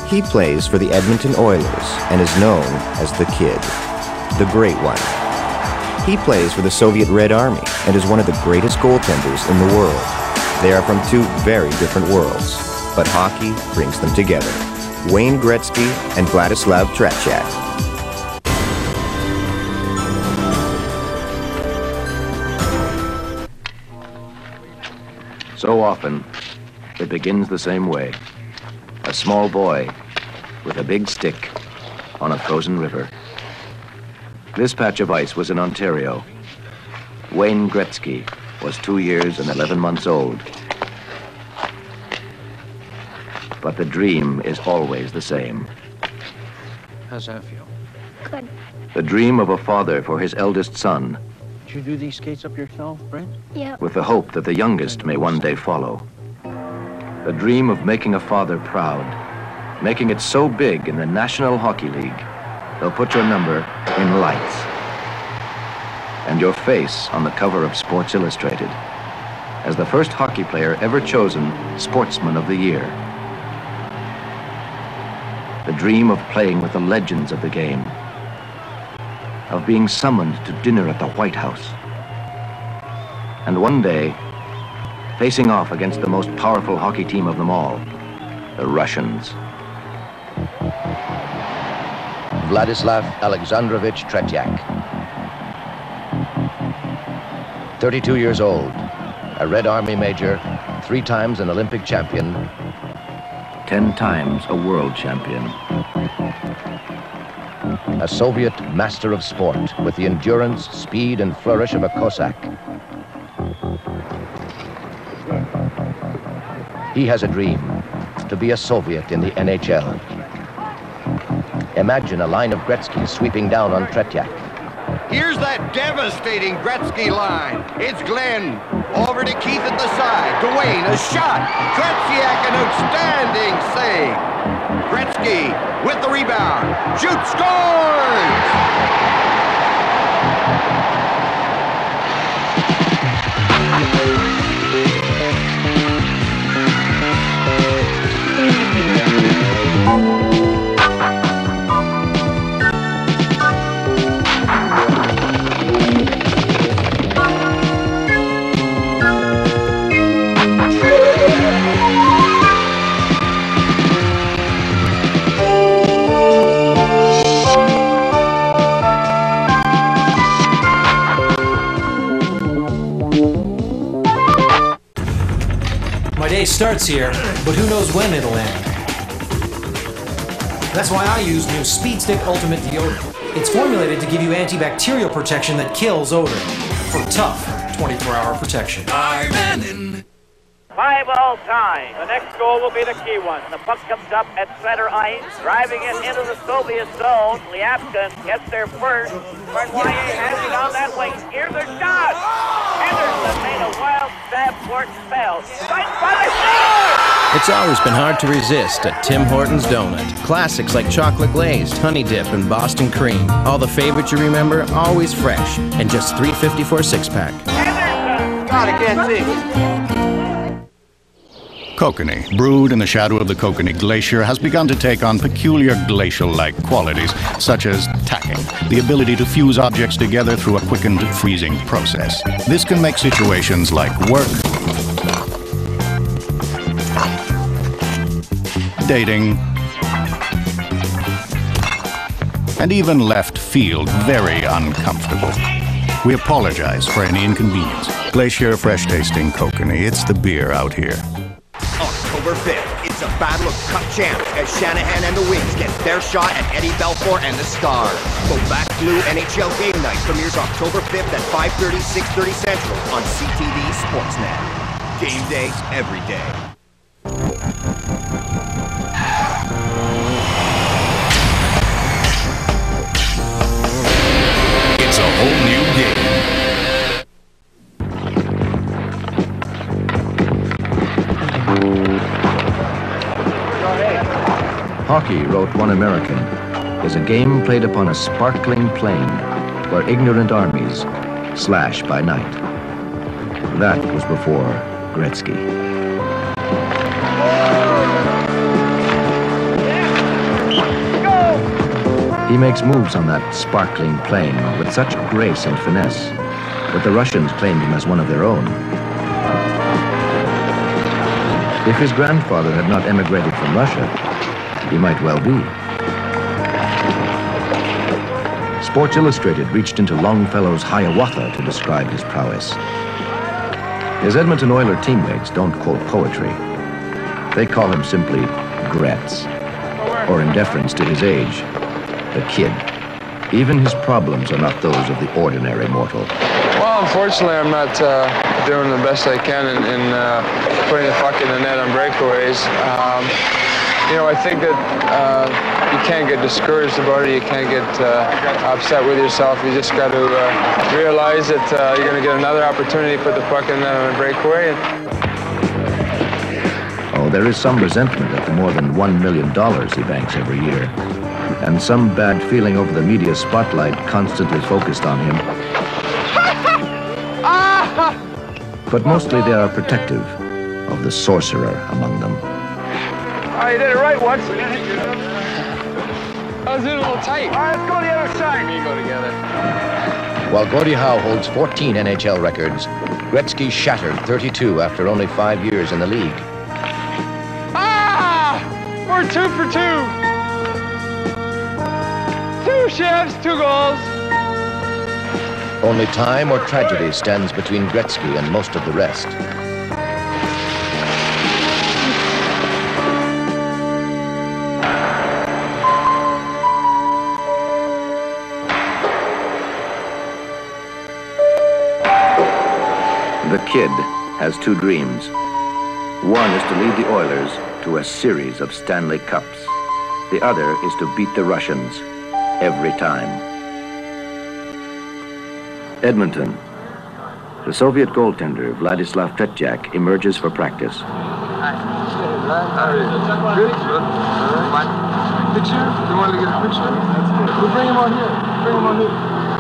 He plays for the Edmonton Oilers and is known as the Kid, the Great One. He plays for the Soviet Red Army and is one of the greatest goaltenders in the world. They are from two very different worlds, but hockey brings them together. Wayne Gretzky and Vladislav Tretiak. So often, it begins the same way. A small boy with a big stick on a frozen river. This patch of ice was in Ontario. Wayne Gretzky was 2 years and 11 months old. But the dream is always the same. How's that feel? Good. The dream of a father for his eldest son, Did you do these skates up yourself, Brent? Yeah. with the hope that the youngest may one day follow. The dream of making a father proud, making it so big in the National Hockey League, they'll put your number in lights and your face on the cover of Sports Illustrated as the first hockey player ever chosen Sportsman of the Year. The dream of playing with the legends of the game, of being summoned to dinner at the White House, and one day facing off against the most powerful hockey team of them all, the Russians. Vladislav Alexandrovich Tretiak. 32 years old, a Red Army major, 3 times an Olympic champion, 10 times a world champion. a Soviet master of sport with the endurance, speed, and flourish of a Cossack. He has a dream, to be a Soviet in the NHL. Imagine a line of Gretzky sweeping down on Tretiak. Here's that devastating Gretzky line. It's Glenn. Over to Keith at the side. Dwayne, a shot. Tretiak, an outstanding save. Gretzky with the rebound. Shoot, My day starts here, but who knows when it'll end. That's why I use new Speed Stick Ultimate Deodorant. It's formulated to give you antibacterial protection that kills odor for tough 24-hour protection. I'm in. 5-all tie. The next goal will be the key one. The puck comes up at center ice, driving it into the Soviet zone. Lyapkin gets there first. Bartloyer has it on that wing. Here's a shot. Henderson made a wild stab for it and fell. Right by the shot! It's always been hard to resist at Tim Hortons Donut. Classics like chocolate glazed, honey dip, and Boston cream. All the favorites you remember, always fresh, and just $3.50 for a 6-pack. Henderson! God, I can't see. Kokanee, brewed in the shadow of the Kokanee Glacier, has begun to take on peculiar glacial-like qualities, such as tacking, the ability to fuse objects together through a quickened freezing process. This can make situations like work, dating, and even left field very uncomfortable. We apologize for any inconvenience. Glacier Fresh-Tasting Kokanee, it's the beer out here. October 5th, it's a battle of cup champs as Shanahan and the Wings get their shot at Eddie Belfour and the Stars. Go Back Blue NHL Game Night premieres October 5th at 5:30, 6:30 Central on CTV Sportsnet. Game day, every day. It's a whole new game. Hockey, wrote one American, is a game played upon a sparkling plain where ignorant armies slash by night. That was before Gretzky. He makes moves on that sparkling plane with such grace and finesse that the Russians claimed him as one of their own. If his grandfather had not emigrated from Russia, he might well be. Sports Illustrated reached into Longfellow's Hiawatha to describe his prowess. His Edmonton Oilers teammates don't quote poetry. They call him simply Gretz, or in deference to his age, the Kid. Even his problems are not those of the ordinary mortal. Well, unfortunately, I'm not doing the best I can in putting the puck in the net on breakaways. You know, I think that you can't get discouraged about it. You can't get upset with yourself. You just got to realize that you're going to get another opportunity to put the puck in the net on a breakaway. Oh, there is some resentment at the more than $1 million he banks every year, and some bad feeling over the media spotlight constantly focused on him. But mostly they are protective of the sorcerer among them. Oh, you did it right once. I was in a little tight. All right, let's go to the other side. We go together. While Gordie Howe holds 14 NHL records, Gretzky shattered 32 after only 5 years in the league. Ah! We're 2 for 2. 2 shifts, 2 goals. Only time or tragedy stands between Gretzky and most of the rest. The Kid has 2 dreams. One is to lead the Oilers to a series of Stanley Cups. The other is to beat the Russians every time. Edmonton. The Soviet goaltender Vladislav Tretiak emerges for practice. Good. Picture? You want to get a picture? We'll bring him on here. Bring him on here.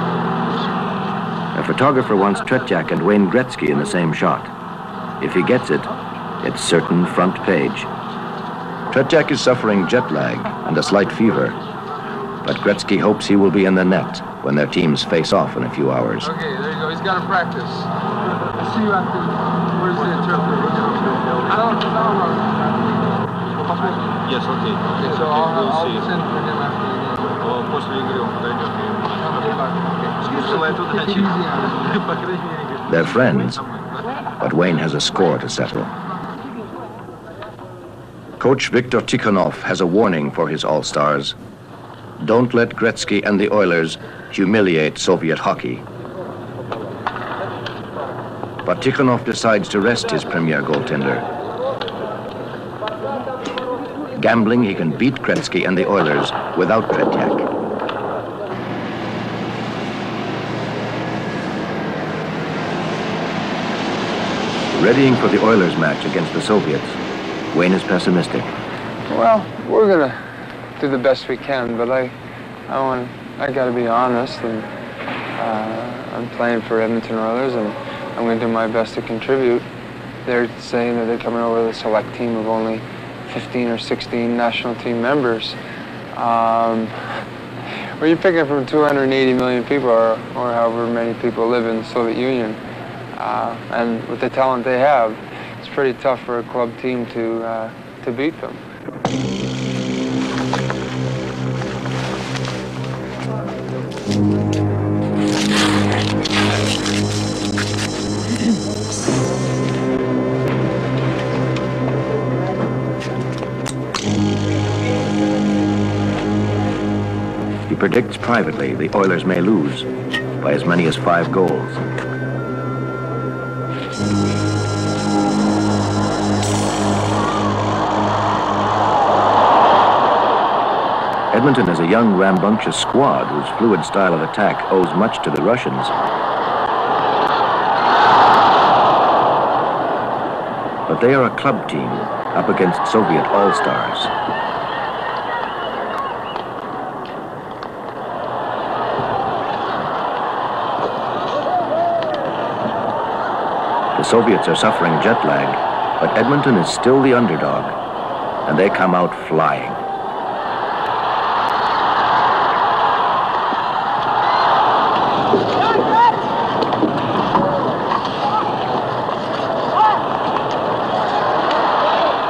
A photographer wants Tretiak and Wayne Gretzky in the same shot. If he gets it, it's certain front page. Tretiak is suffering jet lag and a slight fever, but Gretzky hopes he will be in the net when their teams face off in a few hours. Okay, there you go. He's got to practice. I'll see you after. Where's the interpreter? I don't know. Yes, okay. So I'll send for him after the game. После игры он подойдет. They're friends, but Wayne has a score to settle. Coach Viktor Tikhonov has a warning for his all-stars. Don't let Gretzky and the Oilers humiliate Soviet hockey. But Tikhonov decides to rest his premier goaltender. Gambling he can beat Gretzky and the Oilers without Tretiak. Readying for the Oilers match against the Soviets, Wayne is pessimistic. Well, we're gonna do the best we can, but I gotta be honest, and I'm playing for Edmonton Oilers, and I'm gonna do my best to contribute. They're saying that they're coming over with a select team of only 15 or 16 national team members. Well, you're picking from 280 million people, or however many people live in the Soviet Union. And with the talent they have, it's pretty tough for a club team to beat them. He predicts privately the Oilers may lose by as many as 5 goals. Edmonton is a young, rambunctious squad whose fluid style of attack owes much to the Russians. But they are a club team up against Soviet all-stars. The Soviets are suffering jet lag, but Edmonton is still the underdog, and they come out flying.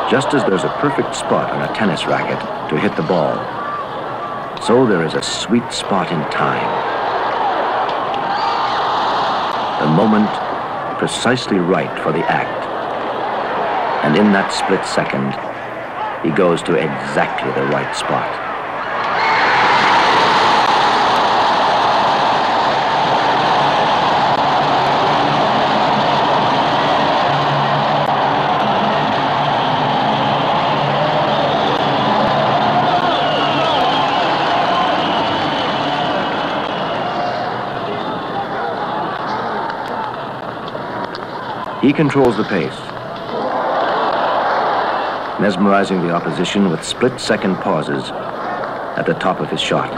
Just as there's a perfect spot on a tennis racket to hit the ball, so there is a sweet spot in time. The moment precisely right for the act. And in that split second, he goes to exactly the right spot. He controls the pace, mesmerizing the opposition with split-second pauses at the top of his shot.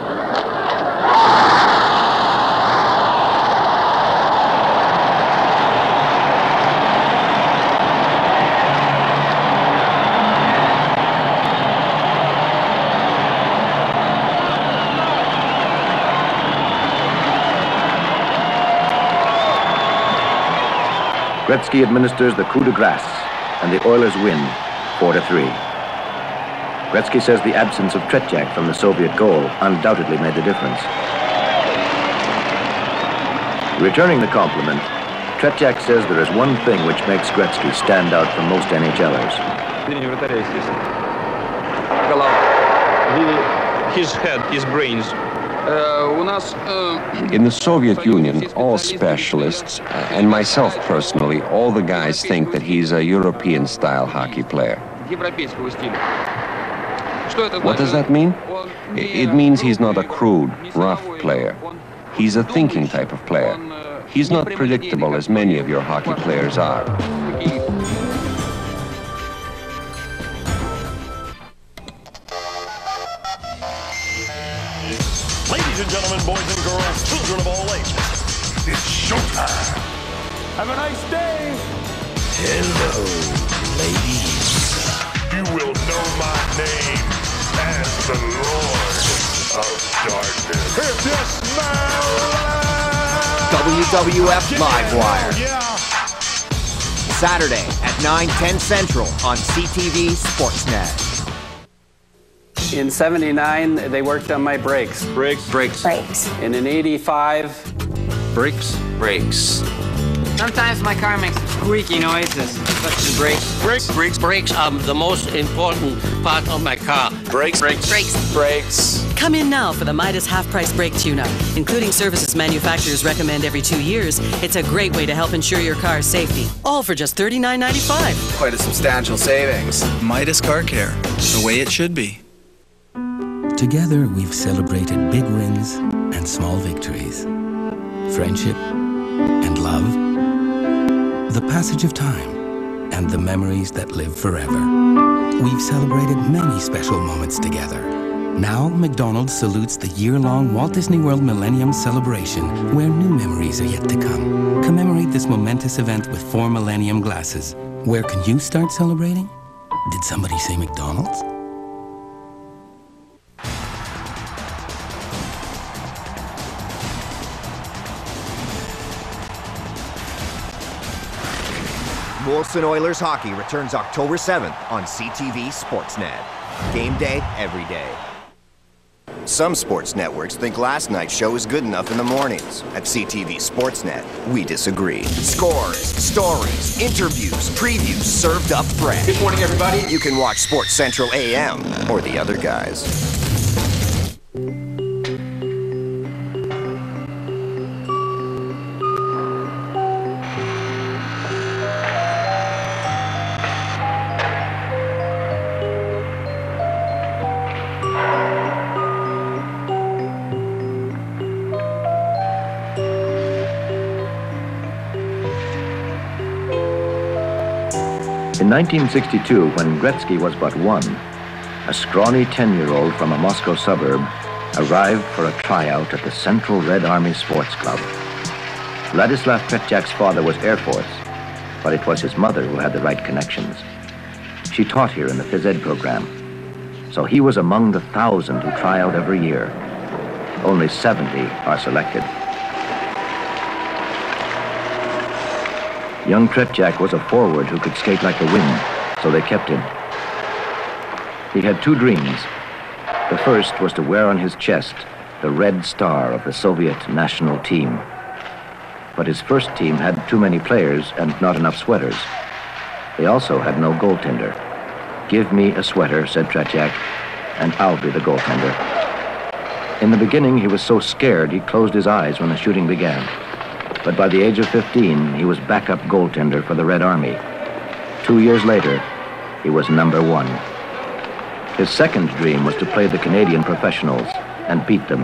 Gretzky administers the coup de grace, and the Oilers win 4-3. Gretzky says the absence of Tretiak from the Soviet goal undoubtedly made the difference. Returning the compliment, Tretiak says there is one thing which makes Gretzky stand out from most NHLers. His head, his brains. In the Soviet Union, all specialists, and myself personally, all the guys think that he's a European-style hockey player. What does that mean? It means he's not a crude, rough player. He's a thinking type of player. He's not predictable as many of your hockey players are. Ladies and gentlemen, boys and girls, children of all ages, it's showtime. Have a nice day. Hello, ladies. You will know my name as the Lord of Darkness. If you smell WWF Livewire. Saturday at 9:10 Central on CTV Sportsnet. In '79, they worked on my brakes. Brakes. And in '85, Brakes. Sometimes my car makes squeaky noises. But the brakes. Brakes are the most important part of my car. Brakes. Come in now for the Midas half-price brake tune-up. Including services manufacturers recommend every 2 years, it's a great way to help ensure your car's safety. All for just $39.95. Quite a substantial savings. Midas Car Care, the way it should be. Together, we've celebrated big wins and small victories. Friendship and love. The passage of time and the memories that live forever. We've celebrated many special moments together. Now, McDonald's salutes the year-long Walt Disney World Millennium Celebration, where new memories are yet to come. Commemorate this momentous event with 4 Millennium glasses. Where can you start celebrating? Did somebody say McDonald's? Molson Oilers hockey returns October 7th on CTV Sportsnet. Game day, every day. Some sports networks think last night's show is good enough in the mornings. At CTV Sportsnet, we disagree. Scores, stories, interviews, previews served up fresh. Good morning, everybody. You can watch Sports Central AM or the other guys. In 1962, when Gretzky was but 1, a scrawny 10-year-old from a Moscow suburb arrived for a tryout at the Central Red Army Sports Club. Vladislav Tretiak's father was Air Force, but it was his mother who had the right connections. She taught here in the phys ed program, so he was among the 1,000 who try out every year. Only 70 are selected. Young Tretiak was a forward who could skate like the wind, so they kept him. He had two dreams. The first was to wear on his chest the red star of the Soviet national team. But his first team had too many players and not enough sweaters. They also had no goaltender. "Give me a sweater," said Tretiak, "and I'll be the goaltender." In the beginning, he was so scared he closed his eyes when the shooting began. But by the age of 15, he was backup goaltender for the Red Army. 2 years later, he was #1. His second dream was to play the Canadian professionals and beat them.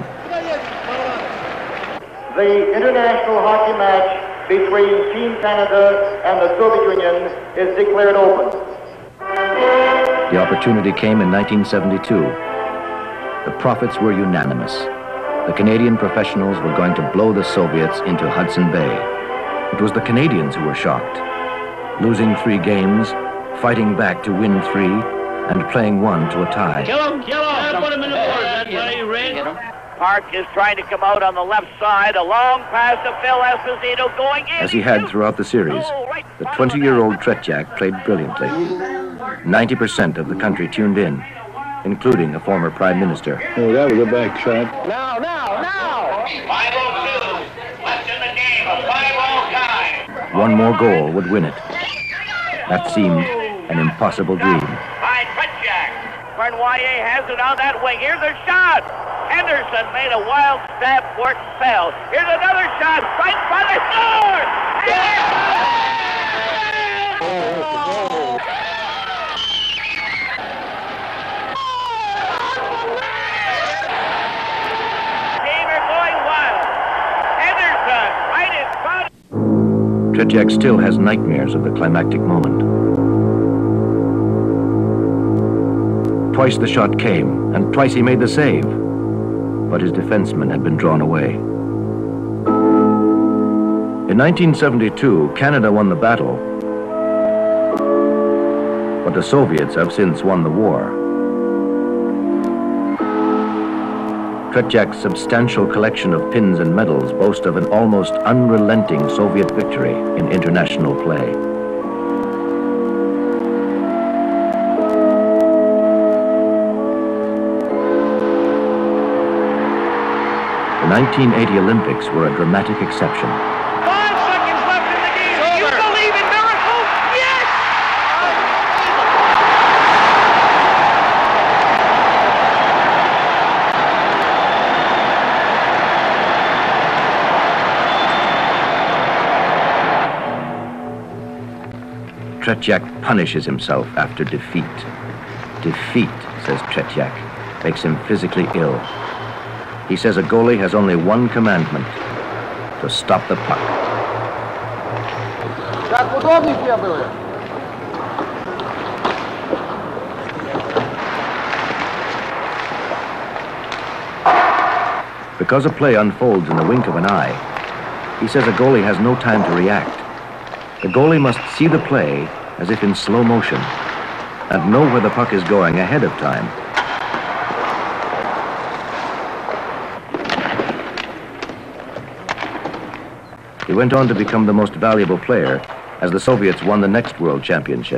The international hockey match between Team Canada and the Soviet Union is declared open. The opportunity came in 1972. The profits were unanimous. The Canadian professionals were going to blow the Soviets into Hudson Bay. It was the Canadians who were shocked. Losing 3 games, fighting back to win 3, and playing 1 to a tie. Kill him! Put him in the board. That's right, Red. Park is trying to come out on the left side. A long pass to Phil Esposito going in. As he had throughout the series, the 20-year-old Tretiak played brilliantly. 90% of the country tuned in, including a former prime minister. Oh, that was a back shot. Now! 5-0-2. Left in the game. A 5-all tie. One more goal would win it. That seemed an impossible dream. By Tretiak. Bernoyer has it on that wing. Here's a shot. Henderson made a wild stab for it and fell. Here's another shot. Right in front of the score! Team are going wild. Henderson right in front. Tretiak still has nightmares of the climactic moment. Twice the shot came, and twice he made the save. But his defenseman had been drawn away. In 1972, Canada won the battle, but the Soviets have since won the war. Tretiak's substantial collection of pins and medals boast of an almost unrelenting Soviet victory in international play. The 1980 Olympics were a dramatic exception. 5 seconds left in the game. Do you believe in miracles? Yes! Tretiak punishes himself after defeat. Defeat, says Tretiak, makes him physically ill. He says a goalie has only one commandment: to stop the puck. Because a play unfolds in the wink of an eye, he says a goalie has no time to react. The goalie must see the play as if in slow motion and know where the puck is going ahead of time. He went on to become the most valuable player as the Soviets won the next World Championship.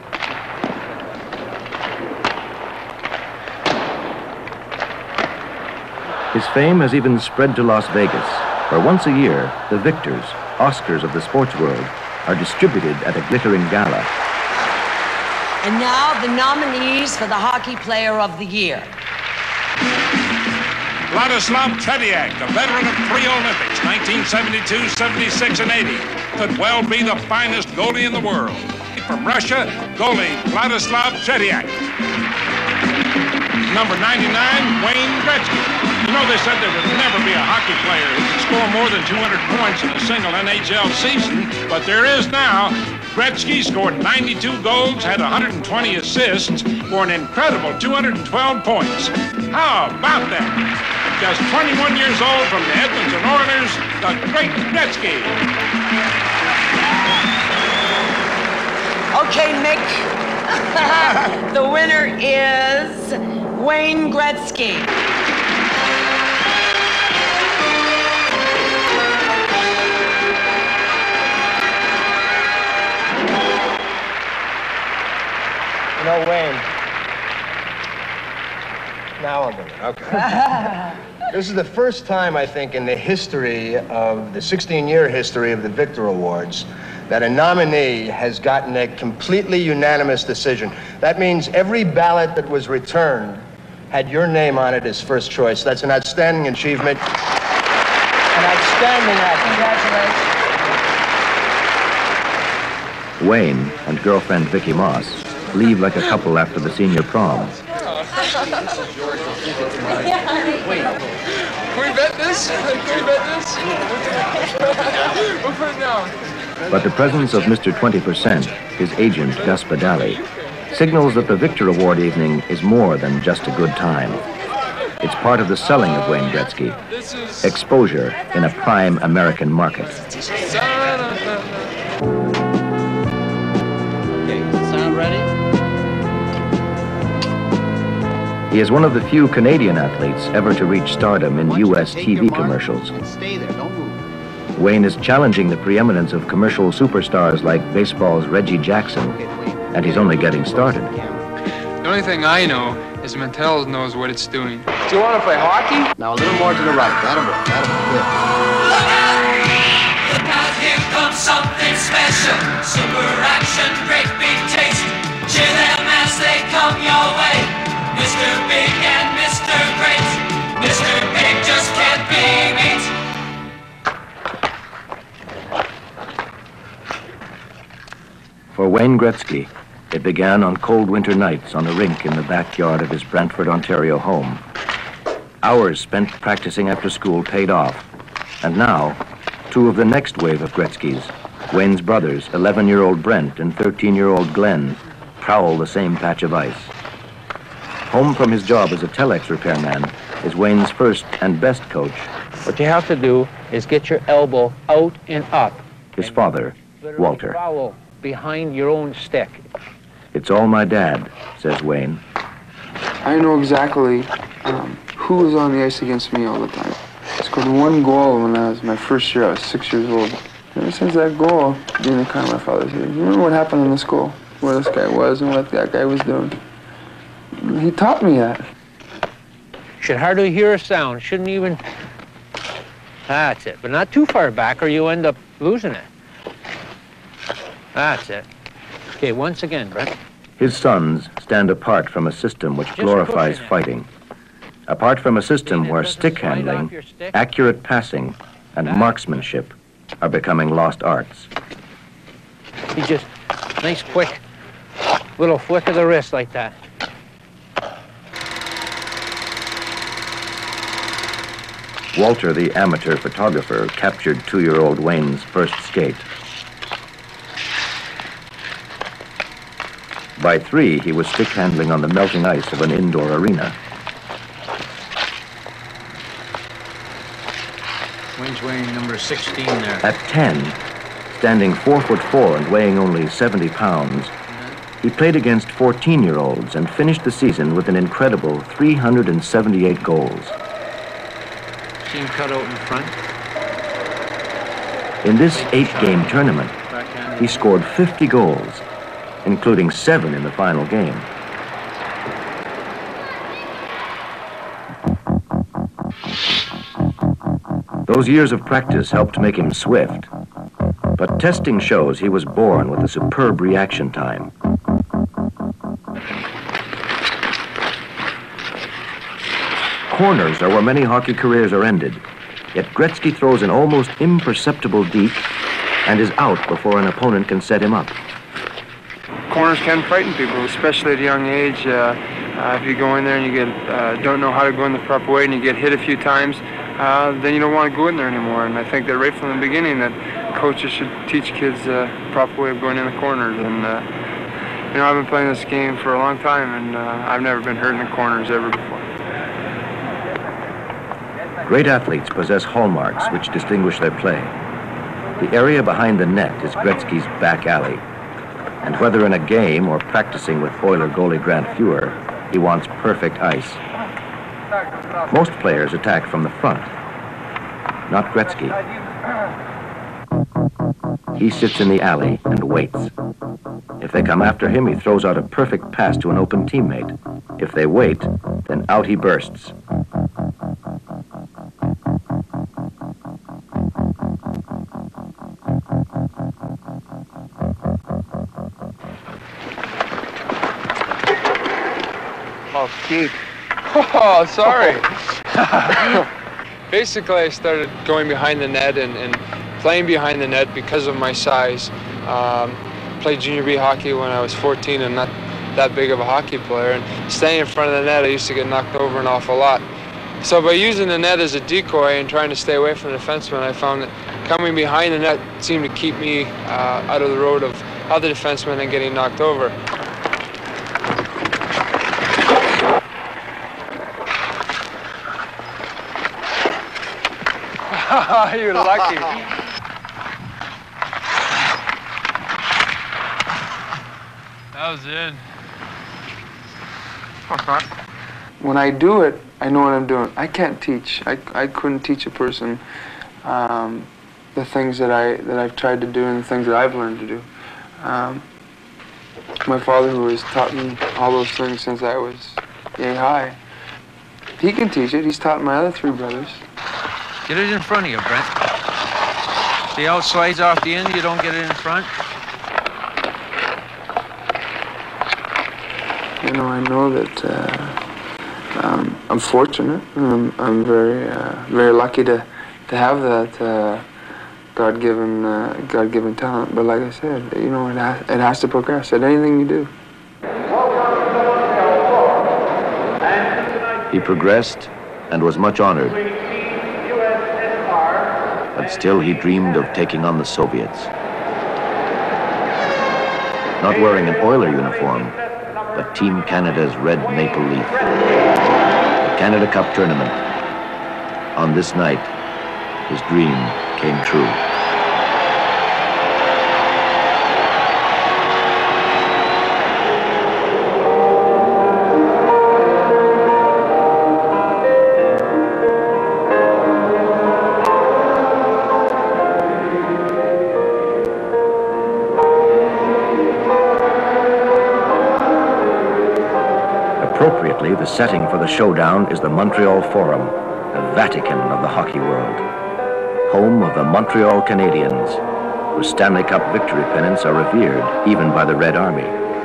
His fame has even spread to Las Vegas, where once a year, the victors, Oscars of the sports world, are distributed at a glittering gala. And now the nominees for the Hockey Player of the Year. Vladislav Tretiak, the veteran of 3 Olympics, 1972, 76, and 80, could well be the finest goalie in the world. From Russia, goalie Vladislav Tretiak. Number 99, Wayne Gretzky. You know, they said there would never be a hockey player who could score more than 200 points in a single NHL season, but there is now. Gretzky scored 92 goals, had 120 assists for an incredible 212 points. How about that? Just 21 years old from the Edmonton Oilers, the great Gretzky. Okay, Mick. The winner is Wayne Gretzky. You know, Wayne, Now I'll do it, okay. This is the first time, I think, in the history of the 16-year history of the Victor Awards that a nominee has gotten a completely unanimous decision. That means every ballot that was returned had your name on it as first choice. That's an outstanding achievement. An outstanding act. Congratulations. Wayne and girlfriend Vicki Moss leave like a couple after the senior prom. Can we bet this? Can we bet this? We'll put it down. But the presence of Mr. 20%, his agent, Gus Badali, signals that the Victor Award evening is more than just a good time. It's part of the selling of Wayne Gretzky. Exposure in a prime American market. Okay, sound ready? He is one of the few Canadian athletes ever to reach stardom in U.S. TV commercials. Stay there, don't move. Wayne is challenging the preeminence of commercial superstars like baseball's Reggie Jackson, and he's only getting started. The only thing I know is Mattel knows what it's doing. Do you want to play hockey? Now a little more to the right. That'll be good. Look out, here comes something special. Super action, great big taste. Cheer them as they come your way. Mr. Big and Mr. Great. Mr. Big just can't be beat. For Wayne Gretzky, it began on cold winter nights on a rink in the backyard of his Brantford, Ontario home. Hours spent practicing after school paid off. And now, two of the next wave of Gretzkys, Wayne's brothers, 11-year-old Brent and 13-year-old Glenn, prowl the same patch of ice. Home from his job as a telex repairman is Wayne's first and best coach. What you have to do is get your elbow out and up. His father, Walter. Follow behind your own stick. It's all my dad, says Wayne. I know exactly who was on the ice against me all the time. I scored one goal when I was my first year. I was 6 years old. Ever since that goal, being the kind of my father said, you remember what happened in the school? Where this guy was and what that guy was doing. He taught me that. Should hardly hear a sound. Shouldn't even... That's it. But not too far back or you end up losing it. That's it. Okay, once again, Brett. His sons stand apart from a system which glorifies fighting. Apart from a system where stick handling, accurate passing, and marksmanship are becoming lost arts. He just, nice quick little flick of the wrist like that. Walter, the amateur photographer, captured 2-year-old Wayne's first skate. By 3, he was stick handling on the melting ice of an indoor arena. Wayne's weighing number 16 there. At 10, standing 4'4" and weighing only 70 pounds, he played against 14-year-olds and finished the season with an incredible 378 goals. See him cut out in front. In this 8-game tournament, he scored 50 goals, including 7 in the final game. Those years of practice helped make him swift, but testing shows he was born with a superb reaction time. Corners are where many hockey careers are ended, yet Gretzky throws an almost imperceptible deke and is out before an opponent can set him up. Corners can frighten people, especially at a young age. If you go in there and you don't know how to go in the proper way and you get hit a few times, then you don't want to go in there anymore. And I think that right from the beginning that coaches should teach kids the proper way of going in the corners. And you know, I've been playing this game for a long time, and I've never been hurt in the corners ever before. Great athletes possess hallmarks which distinguish their play. The area behind the net is Gretzky's back alley. And whether in a game or practicing with Oiler goalie Grant Fuhr, he wants perfect ice. Most players attack from the front, not Gretzky. He sits in the alley and waits. If they come after him, he throws out a perfect pass to an open teammate. If they wait, Then out he bursts. Oh, Keith. Oh, sorry. Basically, I started going behind the net and playing behind the net because of my size. Played junior B hockey when I was 14 and not that big of a hockey player. And staying in front of the net, I used to get knocked over an awful lot. So by using the net as a decoy and trying to stay away from the defenseman, I found that coming behind the net seemed to keep me out of the road of other defensemen and getting knocked over. You're lucky. That was in. When I do it, I know what I'm doing. I can't teach. I couldn't teach a person the things that I've tried to do and the things that I've learned to do. My father, who has taught me all those things since I was yay high, he can teach it. He's taught my other three brothers. Get it in front of you, Brent. See how it slides off the end? You don't get it in front? You know, I know that I'm fortunate. I'm very lucky to have that God-given talent. But like I said, you know, it has to progress at anything you do. He progressed and was much honored. But still he dreamed of taking on the Soviets. Not wearing an Oiler uniform, but Team Canada's red maple leaf. The Canada Cup tournament. On this night, his dream came true. Appropriately, the setting for the showdown is the Montreal Forum, the Vatican of the hockey world. Home of the Montreal Canadiens, whose Stanley Cup victory pennants are revered even by the Red Army.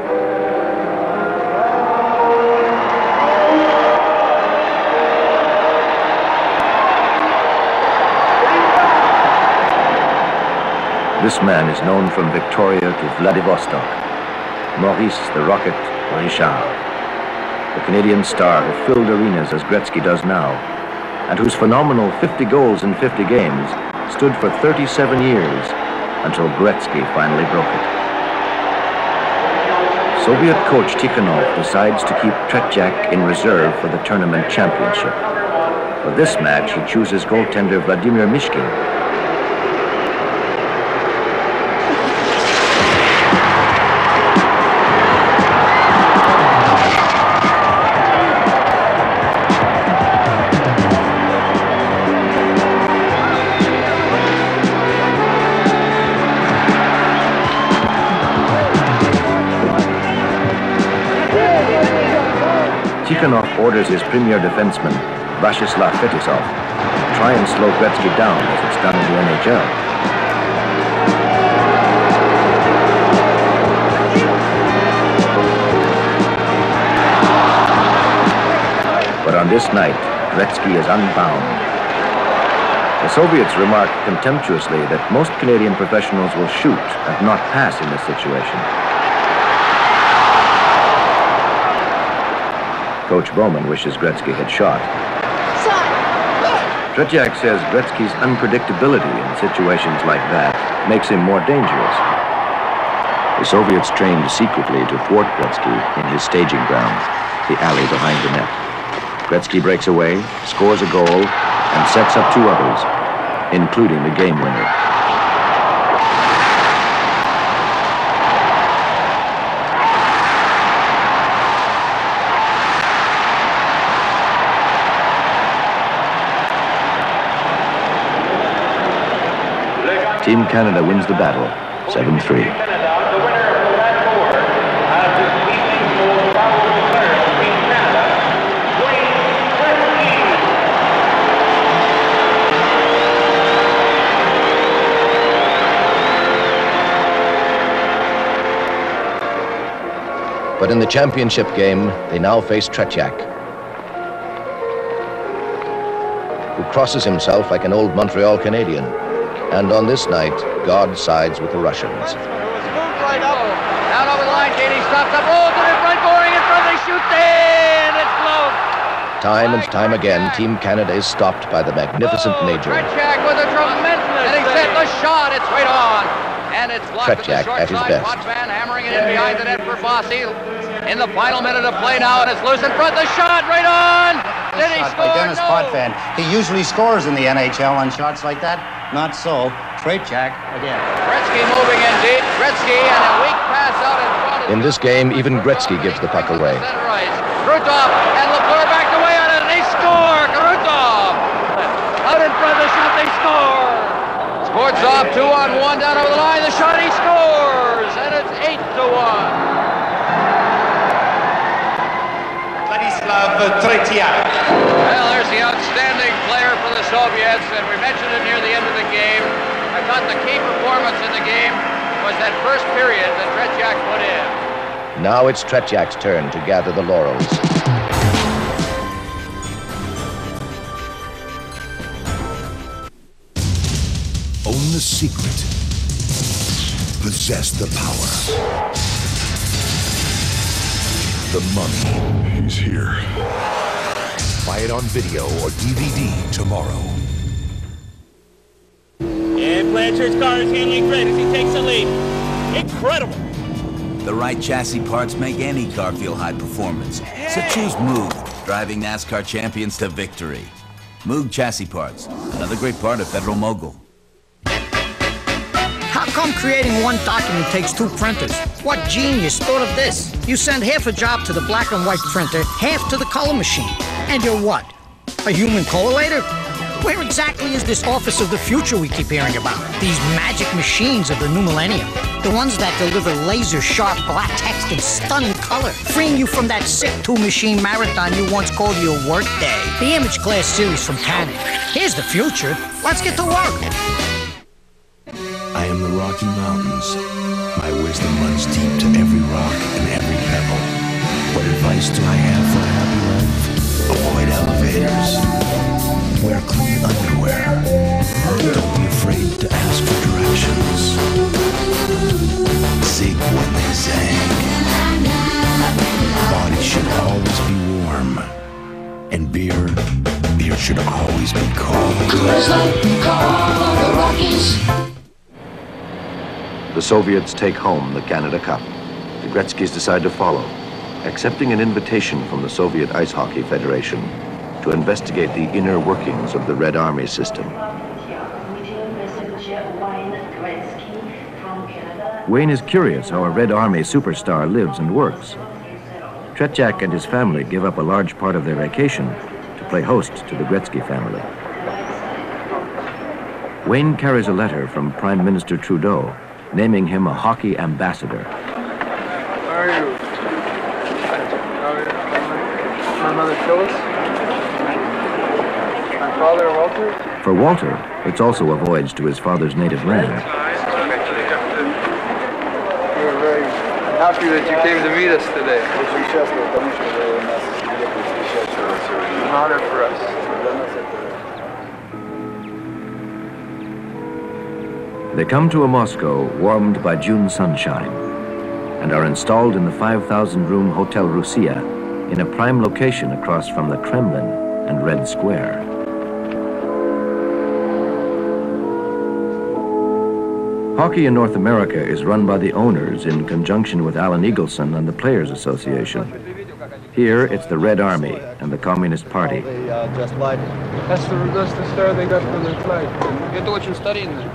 This man is known from Victoria to Vladivostok, Maurice the Rocket Richard. The Canadian star who filled arenas as Gretzky does now, and whose phenomenal 50 goals in 50 games stood for 37 years until Gretzky finally broke it. Soviet coach Tikhonov decides to keep Tretiak in reserve for the tournament championship. For this match, he chooses goaltender Vladimir Mishkin. Tikhonov orders his premier defenseman, Vyacheslav Fetisov, to try and slow Gretzky down as it's done in the NHL. But on this night, Gretzky is unbound. The Soviets remarked contemptuously that most Canadian professionals will shoot and not pass in this situation. Coach Bowman wishes Gretzky had shot. Tretiak says Gretzky's unpredictability in situations like that makes him more dangerous. The Soviets trained secretly to thwart Gretzky in his staging ground, the alley behind the net. Gretzky breaks away, scores a goal, and sets up two others, including the game winner. Team Canada wins the battle, 7-3. But in the championship game, they now face Tretiak, who crosses himself like an old Montreal Canadian. And on this night, God sides with the Russians. Down over the line, Katie stops up. Oh, to the front, boring in front, they shoot and it's blown. Time and time again, Team Canada is stopped by the magnificent Major. Tretiak with a tremendous, and he set the shot, it's right on. And it's blocked Tretiak at the short at his side. best. Potvin hammering it in behind the net for Bossy. In the final minute of play now, and it's loose in front, the shot right on. Did he Shot score? by Dennis Potvin. He usually scores in the NHL on shots like that. Not so. Tretiak again. Gretzky moving in deep. Gretzky and a weak pass out in front. In this game, even Gretzky gives the puck away. Center ice. Krutov and Lafleur backed away on it, and they score. Krutov out in front of the shot, they score. Skvortsov 2-on-1 down over the line. The shot, he scores, and it's 8-1. Vladislav Tretiak. Well, there's the outstanding player for the Soviets, and we mentioned it near the end of the game. I thought the key performance in the game was that first period that Tretiak put in. Now it's Tretiak's turn to gather the laurels. Own the secret. Possess the power. The money. He's here. Buy it on video or DVD tomorrow. And Blanchard's car is handling great as he takes the lead. Incredible. The right chassis parts make any car feel high performance. So choose Moog, driving NASCAR champions to victory. Moog chassis parts, another great part of Federal Mogul. How come creating one document takes two printers? What genius thought of this? You send half a job to the black and white printer, half to the color machine. And you're what? A human collator? Where exactly is this office of the future we keep hearing about? These magic machines of the new millennium. The ones that deliver laser-sharp black text in stunning color, freeing you from that sick two-machine marathon you once called your workday. The Image Class series from Canon. Here's the future. Let's get to work. I am the Rocky Mountains. My wisdom runs deep to every rock and every pebble. What advice do I have for a happy life? Avoid elevators. Wear clean underwear. Don't be afraid to ask for directions. Zig when they zag. Body should always be warm. And beer should always be cold. The Soviets take home the Canada Cup. The Gretzkys decide to follow, accepting an invitation from the Soviet Ice Hockey Federation to investigate the inner workings of the Red Army system. Wayne is curious how a Red Army superstar lives and works. Tretiak and his family give up a large part of their vacation to play host to the Gretzky family. Wayne carries a letter from Prime Minister Trudeau naming him a hockey ambassador. How are you? My mother Phyllis. My father Walter. For Walter, it's also a voyage to his father's native land. We're very happy that you came to meet us today. An honor for us. They come to a Moscow warmed by June sunshine and are installed in the 5,000-room Hotel Russia in a prime location across from the Kremlin and Red Square. Hockey in North America is run by the owners in conjunction with Alan Eagleson and the Players Association. Here, it's the Red Army and the Communist Party. That's the star they got from their flag. Это очень старинно.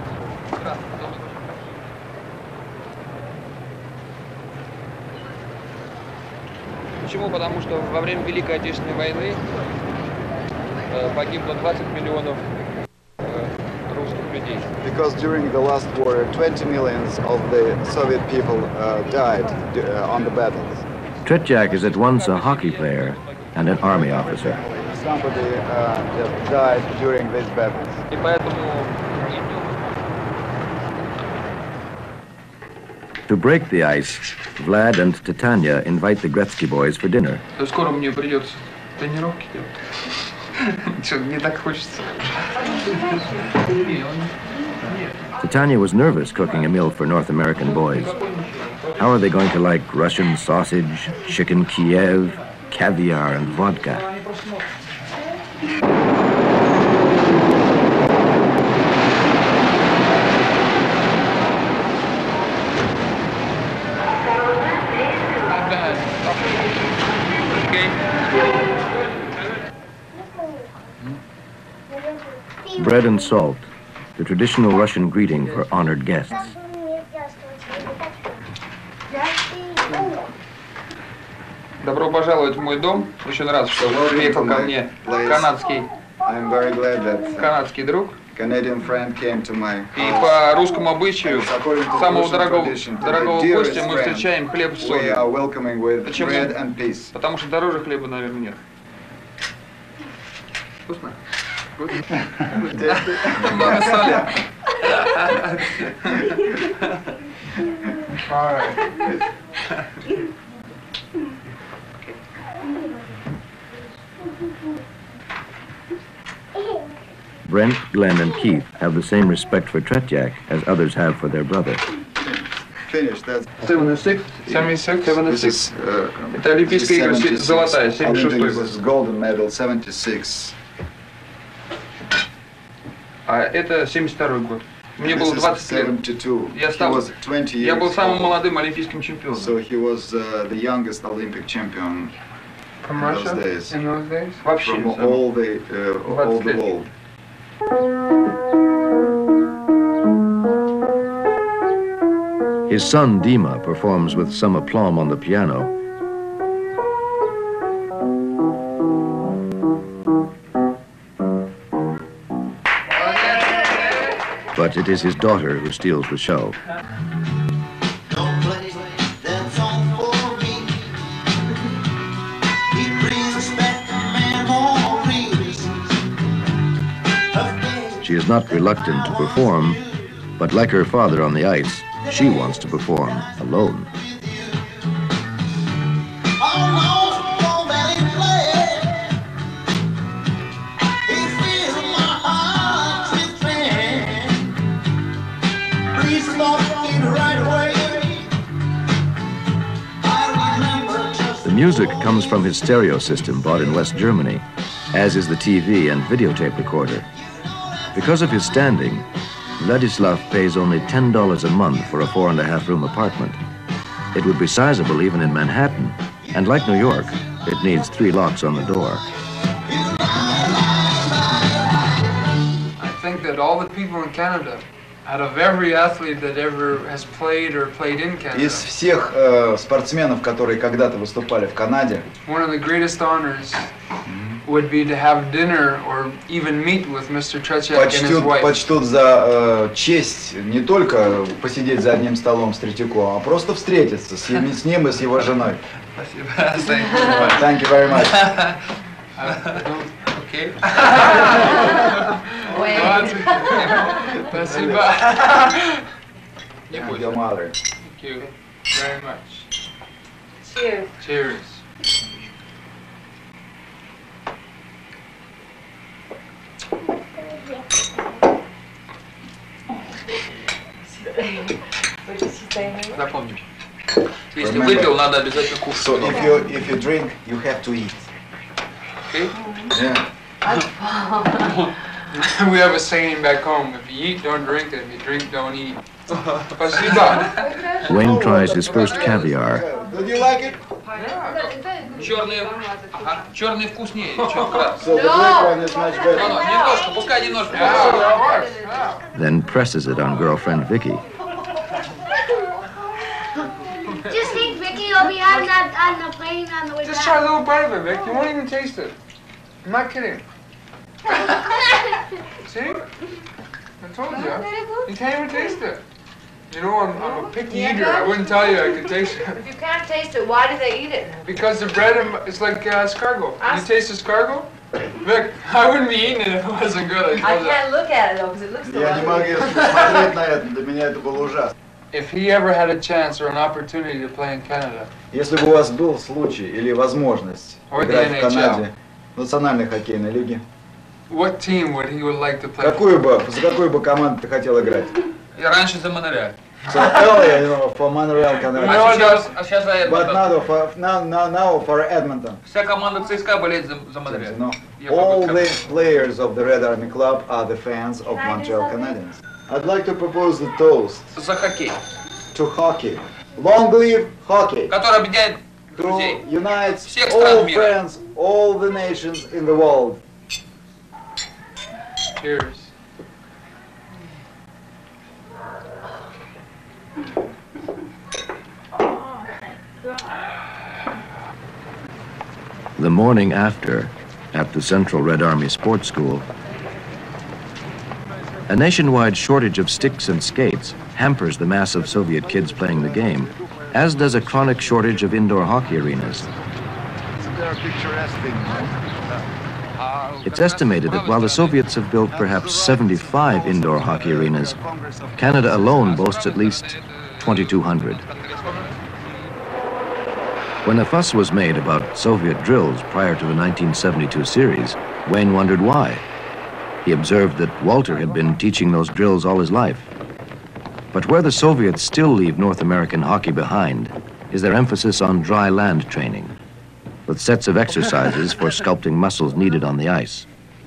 Почему? Потому что во время Великой Отечественной войны погибло 20 миллионов русских людей. Because during the last war, 20 millions of the Soviet people died on the battles. Tretiak is at once a hockey player and an army officer. Somebody that died during these battles. И поэтому To break the ice, Vlad and Titania invite the Gretzky boys for dinner. Скоро мне придется тренировки делать. Что, не так хочется. Titania was nervous cooking a meal for North American boys. How are they going to like Russian sausage, chicken Kiev, caviar, and vodka? Bread and salt, the traditional Russian greeting for honored guests. Добро пожаловать в мой дом. Очень рад, что приехал ко мне канадский друг. И по русскому обычаю самого дорогого гостя мы встречаем хлеб с солью. Почему? Потому что дороже хлеба, наверное, нет. Вкусно? Много соли. Brent, Glenn, and Keith have the same respect for Tretiak as others have for their brother. Finished. That's 76? 76? 76. Это Олимпийская игра золотая, 76 год. This is golden medal, 76. А это 72 год. Мне было 20 лет. Я был самым молодым олимпийским чемпионом. So he was the youngest Olympic champion From in Russia? those days. In those days? Вообще. From all the world. His son Dima performs with some aplomb on the piano. But it is his daughter who steals the show. She is not reluctant to perform, but like her father on the ice, she wants to perform alone. The music comes from his stereo system bought in West Germany, as is the TV and videotape recorder. Because of his standing, Vladislav pays only $10 a month for a 4.5-room apartment. It would be sizable even in Manhattan, and like New York, it needs 3 locks on the door. I think that all the people in Canada, out of every athlete that ever has played or played in Canada, Из всех спортсменов, которые когда-то выступали в Канаде, one of the greatest honors would be to have dinner or even meet with Mr. Tretiak and his wife. почтут за честь не только посидеть за одним столом с Третьяком, а просто встретиться с ним и с его женой. Спасибо. Thank you very much. Okay. Спасибо. Your mother. Thank you very much. Cheers. Cheers. Запомни. Если выпил, надо обязательно кушать. So if you drink, you have to eat. Okay? Yeah. We have a saying back home: if you eat, don't drink. If you drink, don't eat. Спасибо. Wayne tries his first caviar. Did you like it? Черный вкуснее, чем красный. So the black one is much better. Немножко, пускай немножко. Then presses it on girlfriend Vicky. Just think, Vicky, you'll be having that on the plane on the way Just back. try a little bite of it, Vic. You won't even taste it. I'm not kidding. See? I told you. You can't even taste it. You know, I'm a picky eater. I wouldn't tell you I could taste it. If you can't taste it, why do they eat it? Because the bread is like escargot. You taste escargot? Vic, I wouldn't be eating it if it wasn't good. I can't look at it though, because it looks Я не delicious. могу смотреть на это, для меня это было ужасно. If he ever had a chance or an opportunity to play in Canada. Если бы у вас был случай или возможность играть в Канаде в национальной хоккейной лиге, what team would he would like to play? За какую бы команду ты хотел играть? Я раньше за Монреаль. So earlier, you know, for Montreal Canadiens. А сейчас за Эдмонтон. But now for Edmonton. Вся команда ЦСКА болеет за Монреаль. No. All the players of the Red Army Club are the fans of Montreal Canadiens. I'd like to propose the toast. За хоккей. To hockey. Long live hockey. Который объединяет друзей. Unites всех стран all мира. friends, all the nations in the world. Cheers. The morning after, at the Central Red Army Sports School, a nationwide shortage of sticks and skates hampers the mass of Soviet kids playing the game, as does a chronic shortage of indoor hockey arenas. It's estimated that while the Soviets have built perhaps 75 indoor hockey arenas, Canada alone boasts at least 2,200. When a fuss was made about Soviet drills prior to the 1972 series, Wayne wondered why. He observed that Walter had been teaching those drills all his life. But where the Soviets still leave North American hockey behind is their emphasis on dry land training, with sets of exercises for sculpting muscles needed on the ice.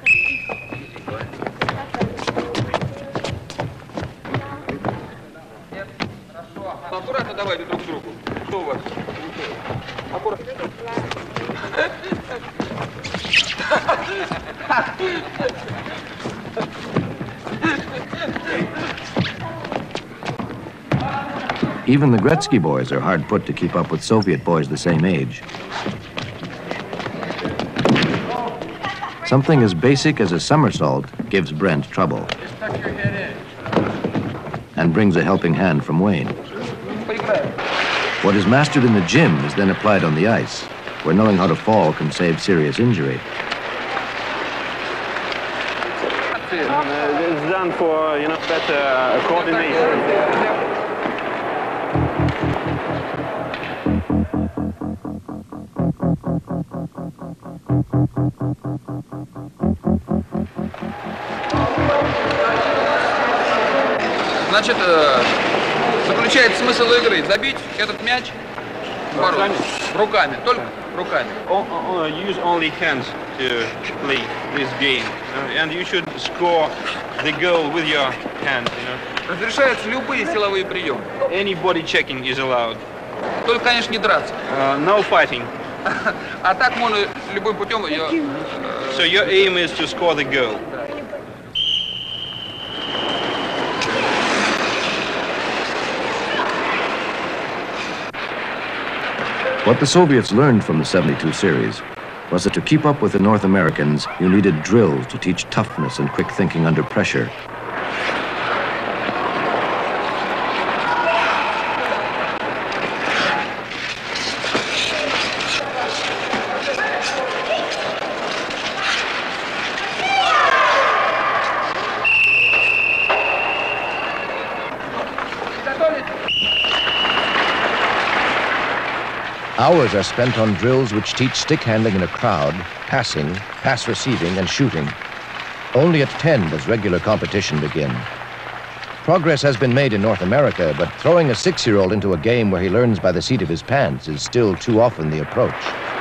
Even the Gretzky boys are hard put to keep up with Soviet boys the same age. Something as basic as a somersault gives Brent trouble and brings a helping hand from Wayne. What is mastered in the gym is then applied on the ice, where knowing how to fall can save serious injury. It's done for, better coordination. Значит, заключает смысл игры забить этот мяч руками, только руками. Use only hands to play this game, and you should score the goal with your hands. Разрешаются любые силовые приемы. Any body checking is allowed. Только, конечно, не драться. No fighting. А так можно любым путем ее. So your aim is to score the goal. What the Soviets learned from the 72 series was that to keep up with the North Americans, you needed drills to teach toughness and quick thinking under pressure. Hours are spent on drills which teach stick handling in a crowd, passing, pass receiving, and shooting. Only at 10 does regular competition begin. Progress has been made in North America, but throwing a 6-year-old into a game where he learns by the seat of his pants is still too often the approach.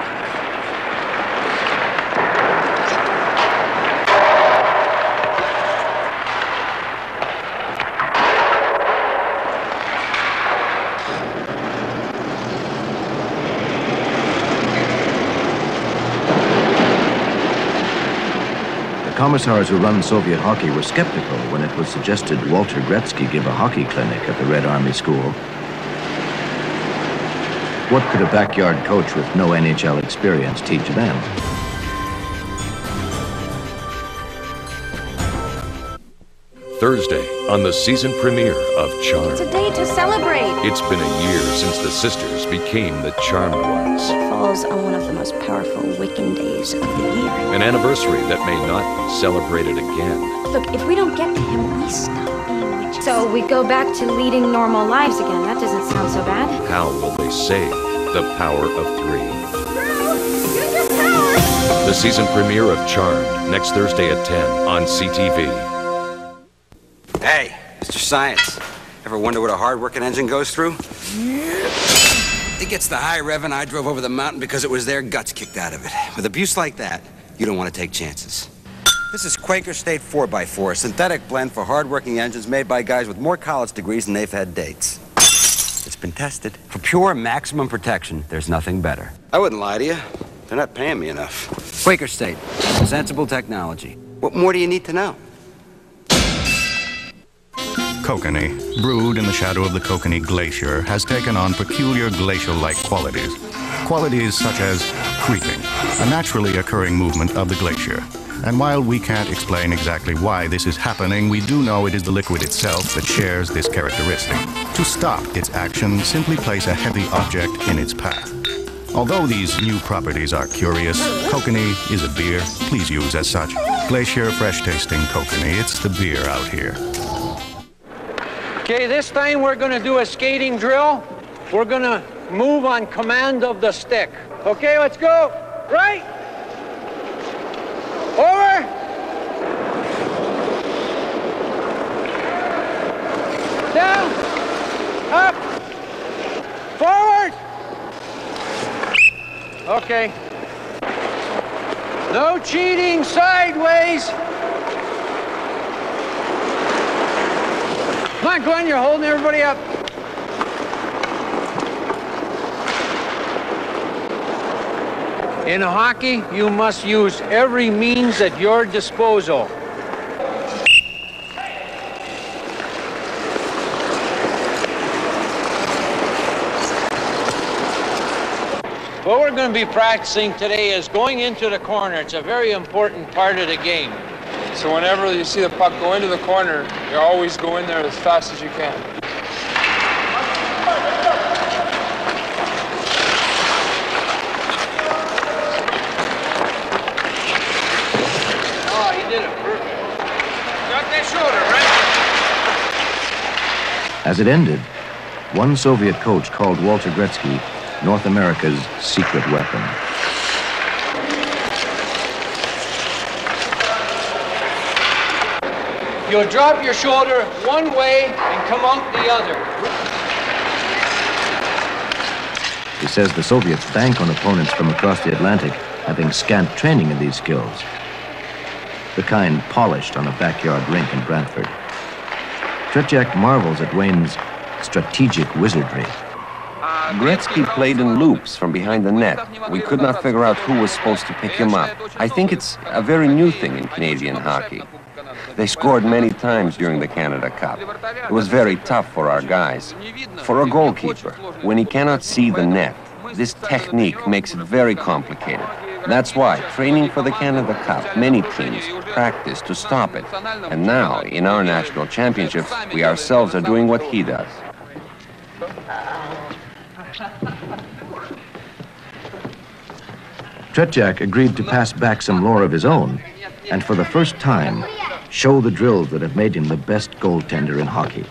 The commissars who run Soviet hockey were skeptical when it was suggested Walter Gretzky give a hockey clinic at the Red Army School. What could a backyard coach with no NHL experience teach them? Thursday on the season premiere of Charmed. It's a day to celebrate. It's been a year since the sisters became the Charmed ones. It falls on one of the most powerful Wiccan days of the year. An anniversary that may not be celebrated again. Look, if we don't get to him, we stop being Wiccan. changes. So we go back to leading normal lives again. That doesn't sound so bad. How will they save the power of 3? The season premiere of Charmed, next Thursday at 10 on CTV. Hey, Mr. Science. Ever wonder what a hard-working engine goes through? It gets the high rev, and I drove over the mountain because it was their guts kicked out of it. With abuse like that, you don't want to take chances. This is Quaker State 4x4, a synthetic blend for hard-working engines made by guys with more college degrees than they've had dates. It's been tested. For pure maximum protection, there's nothing better. I wouldn't lie to you. They're not paying me enough. Quaker State, sensible technology. What more do you need to know? Kokanee, brewed in the shadow of the Kokanee Glacier, has taken on peculiar glacial-like qualities. Qualities such as creeping, a naturally occurring movement of the glacier. And while we can't explain exactly why this is happening, we do know it is the liquid itself that shares this characteristic. To stop its action, simply place a heavy object in its path. Although these new properties are curious, Kokanee is a beer. Please use as such. Glacier fresh-tasting Kokanee. It's the beer out here. Okay, this time we're going to do a skating drill. We're going to move on command of the stick. Okay, let's go. Right. Over. Down. Up. Forward. Okay. No cheating sideways. Come on, Glenn, you're holding everybody up. In hockey, you must use every means at your disposal. What we're going to be practicing today is going into the corner. It's a very important part of the game. So whenever you see the puck go into the corner, you always go in there as fast as you can. Oh, he did it perfect. Got that shoulder, right? As it ended, one Soviet coach called Walter Gretzky North America's secret weapon. You'll drop your shoulder one way and come out the other. He says the Soviets bank on opponents from across the Atlantic having scant training in these skills. The kind polished on a backyard rink in Brantford. Tretiak marvels at Wayne's strategic wizardry. Gretzky played in loops from behind the net. We could not figure out who was supposed to pick him up. I think it's a very new thing in Canadian hockey. They scored many times during the Canada Cup. It was very tough for our guys. For a goalkeeper, when he cannot see the net, this technique makes it very complicated. That's why, training for the Canada Cup, many teams practice to stop it. And now, in our national championships, we ourselves are doing what he does. Tretiak agreed to pass back some lore of his own, and for the first time, show the drills that have made him the best goaltender in hockey.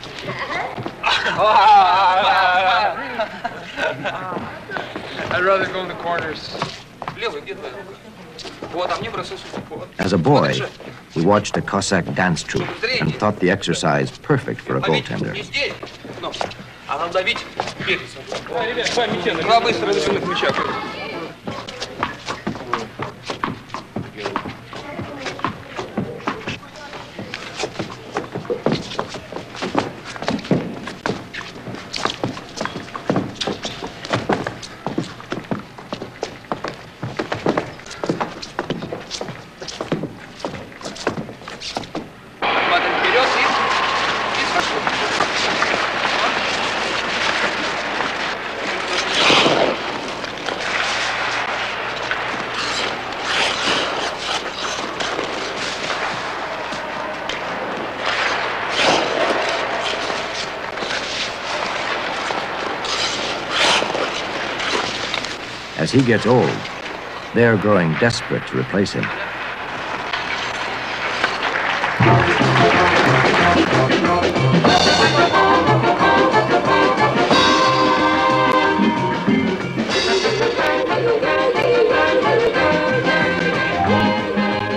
I'd rather go in the corners. As a boy, he watched a Cossack dance troupe and thought the exercise perfect for a goaltender. As he gets old, they're growing desperate to replace him. Oh!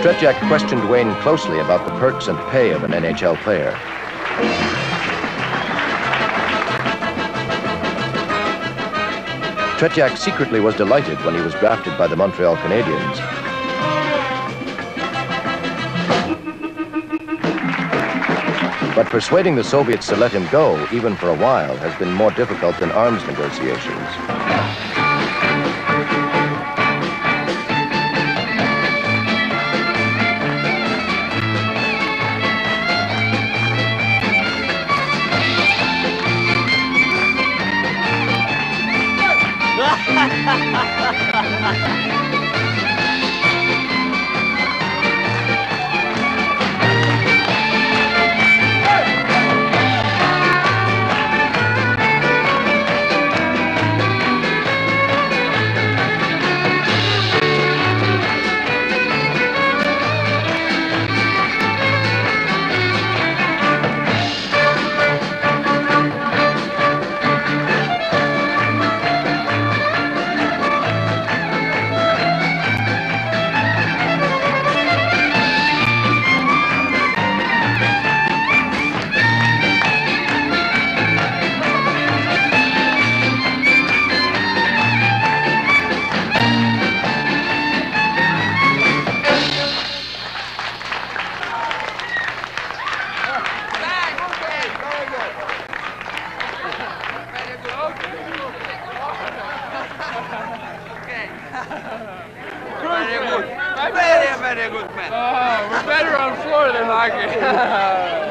Tretiak questioned Wayne closely about the perks and pay of an NHL player. Tretiak secretly was delighted when he was drafted by the Montreal Canadiens. But persuading the Soviets to let him go, even for a while, has been more difficult than arms negotiations. Very good, man. Oh, we're better on floor than hockey.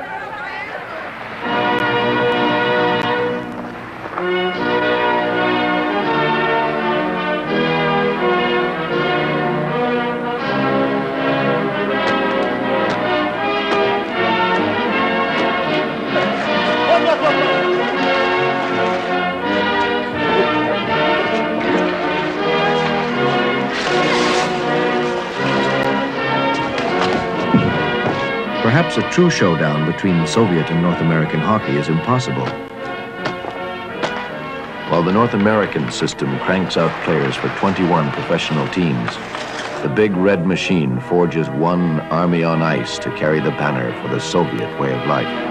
Perhaps a true showdown between Soviet and North American hockey is impossible. While the North American system cranks out players for 21 professional teams, the big red machine forges one army on ice to carry the banner for the Soviet way of life.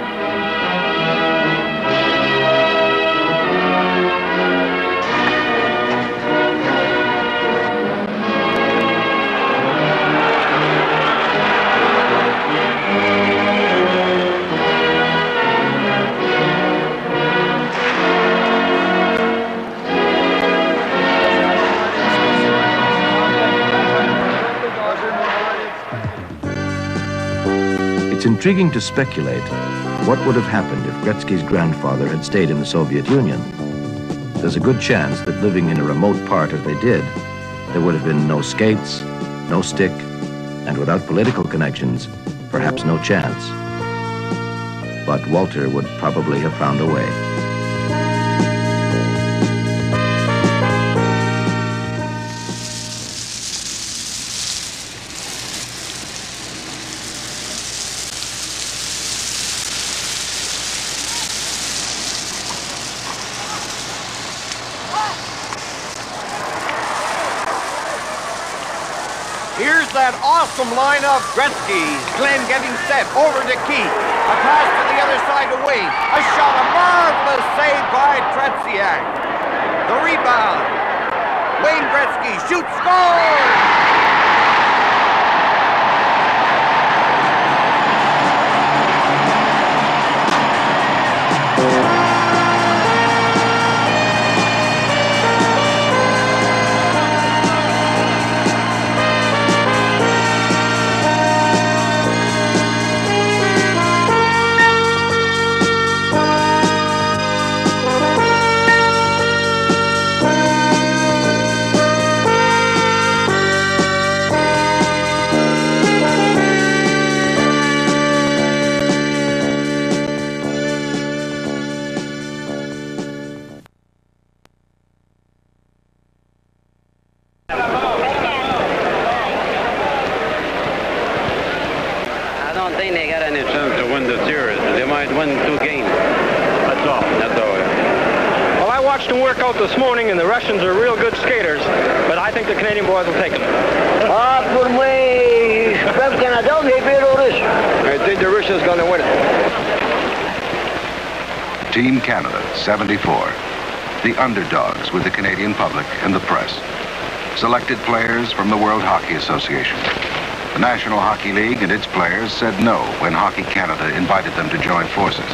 It's intriguing to speculate what would have happened if Gretzky's grandfather had stayed in the Soviet Union. There's a good chance that living in a remote part as they did, there would have been no skates, no stick, and without political connections, perhaps no chance. But Walter would probably have found a way. Here's that awesome lineup. Gretzky, Glenn getting set, over to Keith. A pass to the other side to Wayne. A shot, a marvelous save by Tretiak. The rebound. Wayne Gretzky shoots, scores! This morning, and the Russians are real good skaters, but I think the Canadian boys will take them. Up for me! I think the Russians going to win it. Team Canada, 74. The underdogs with the Canadian public and the press. Selected players from the World Hockey Association. The National Hockey League and its players said no when Hockey Canada invited them to join forces.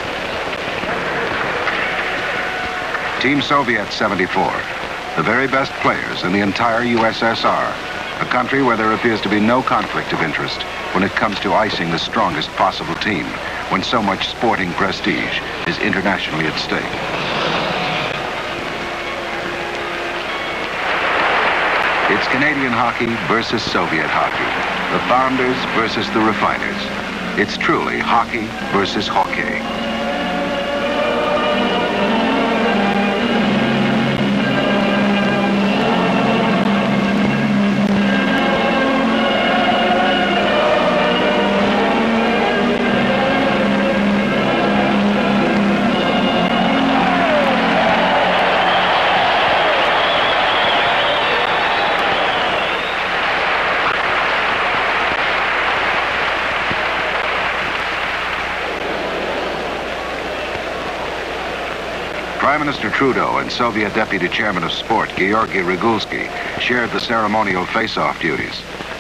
Team Soviet 74. The very best players in the entire USSR. A country where there appears to be no conflict of interest when it comes to icing the strongest possible team, when so much sporting prestige is internationally at stake. It's Canadian hockey versus Soviet hockey. The founders versus the refiners. It's truly hockey versus hockey. Prime Minister Trudeau and Soviet Deputy Chairman of Sport, Georgy Regulsky, shared the ceremonial face-off duties.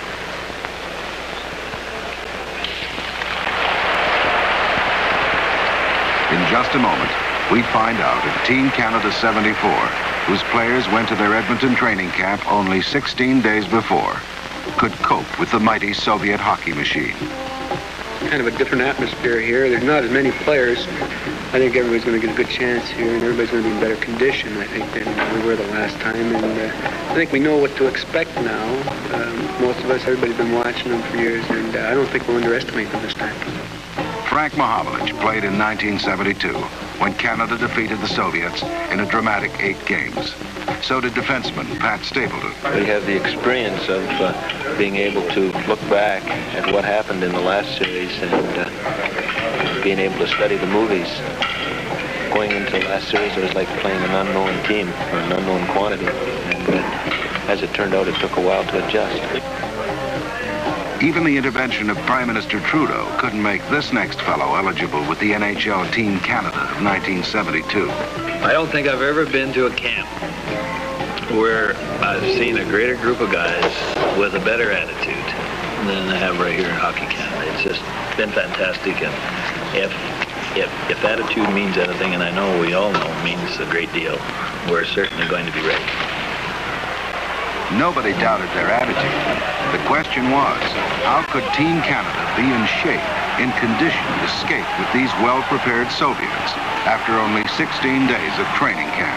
In just a moment, we find out if Team Canada 74, whose players went to their Edmonton training camp only 16 days before, could cope with the mighty Soviet hockey machine. Kind of a different atmosphere here. There's not as many players. I think everybody's going to get a good chance here, and everybody's going to be in better condition, I think, than we were the last time. And I think we know what to expect now. Most of us, everybody's been watching them for years, and I don't think we'll underestimate them this time. Frank Mahovlich played in 1972 when Canada defeated the Soviets in a dramatic 8 games. So did defenseman Pat Stapleton. We have the experience of being able to look back at what happened in the last series and being able to study the movies. Going into the last series, it was like playing an unknown team or an unknown quantity. And as it turned out, it took a while to adjust. Even the intervention of Prime Minister Trudeau couldn't make this next fellow eligible with the NHL Team Canada of 1972. I don't think I've ever been to a camp where I've seen a greater group of guys with a better attitude than I have right here in Hockey Canada. It's just been fantastic, and if attitude means anything, and I know we all know it means a great deal, we're certainly going to be ready. Nobody doubted their attitude. The question was, how could Team Canada be in shape, in condition to skate with these well-prepared Soviets after only 16 days of training camp?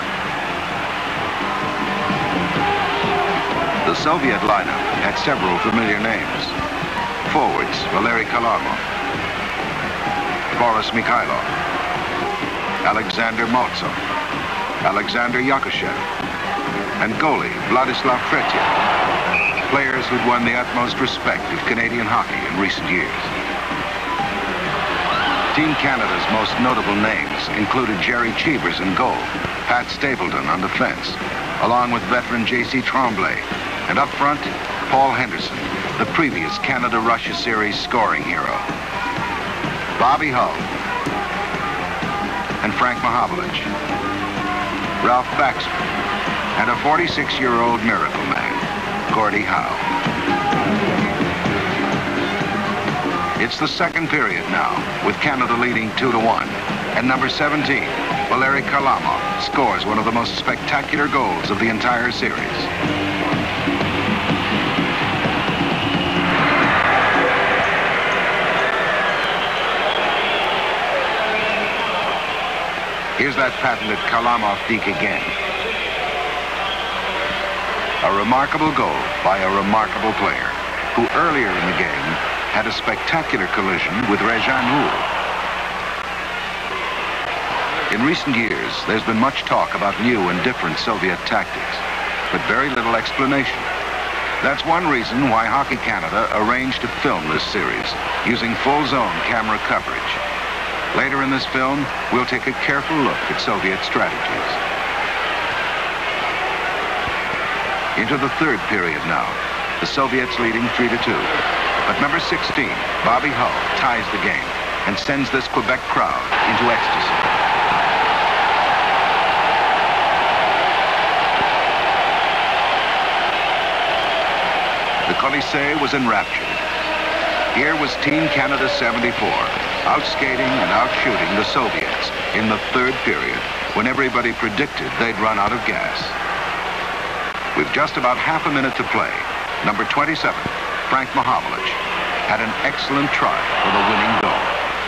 The Soviet lineup had several familiar names. Forwards, Valery Kharlamov, Boris Mikhailov, Alexander Maltsov, Alexander Yakushev, and goalie Vladislav Kretiev, players who'd won the utmost respect of Canadian hockey in recent years. Team Canada's most notable names included Jerry Cheevers in goal, Pat Stapleton on defense, along with veteran J.C. Tremblay, and up front, Paul Henderson, the previous Canada-Russia series scoring hero. Bobby Hull and Frank Mahovlich, Ralph Baxter, and a 46-year-old miracle man, Gordie Howe. It's the second period now, with Canada leading 2-1, and number 17, Valery Kharlamov, scores one of the most spectacular goals of the entire series. Here's that patented Kharlamov deke again. A remarkable goal by a remarkable player who earlier in the game had a spectacular collision with Rezhan Houl. In recent years, there's been much talk about new and different Soviet tactics, but very little explanation. That's one reason why Hockey Canada arranged to film this series using full-zone camera coverage. Later in this film, we'll take a careful look at Soviet strategies. Into the third period now, the Soviets leading 3-2. But number 16, Bobby Hull, ties the game and sends this Quebec crowd into ecstasy. The Colisée was enraptured. Here was Team Canada 74, outskating and outshooting the Soviets in the third period when everybody predicted they'd run out of gas. With just about half a minute to play, number 27, Frank Mahovlich, had an excellent try for the winning goal.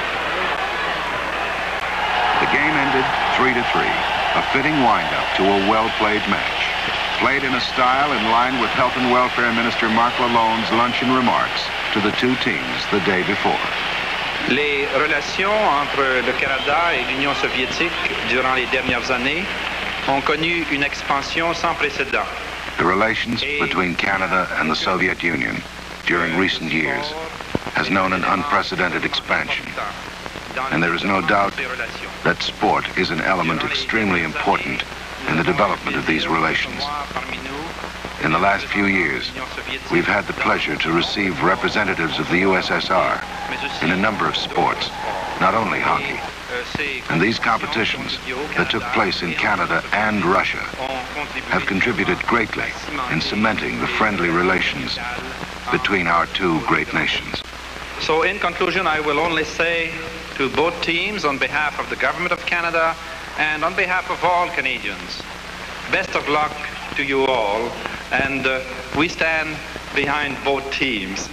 The game ended 3-3, a fitting wind-up to a well-played match. Played in a style in line with Health and Welfare Minister Marc Lalonde's luncheon remarks to the two teams the day before. Les relations entre le Canada et l'Union soviétique durant les dernières années ont connu une expansion sans précédent. The relations between Canada and the Soviet Union during recent years has known an unprecedented expansion. And there is no doubt that sport is an element extremely important in the development of these relations. In the last few years, we've had the pleasure to receive representatives of the USSR in a number of sports, not only hockey. And these competitions that took place in Canada and Russia have contributed greatly in cementing the friendly relations between our two great nations. So in conclusion, I will only say to both teams on behalf of the Government of Canada and on behalf of all Canadians, best of luck to you all, and we stand behind both teams.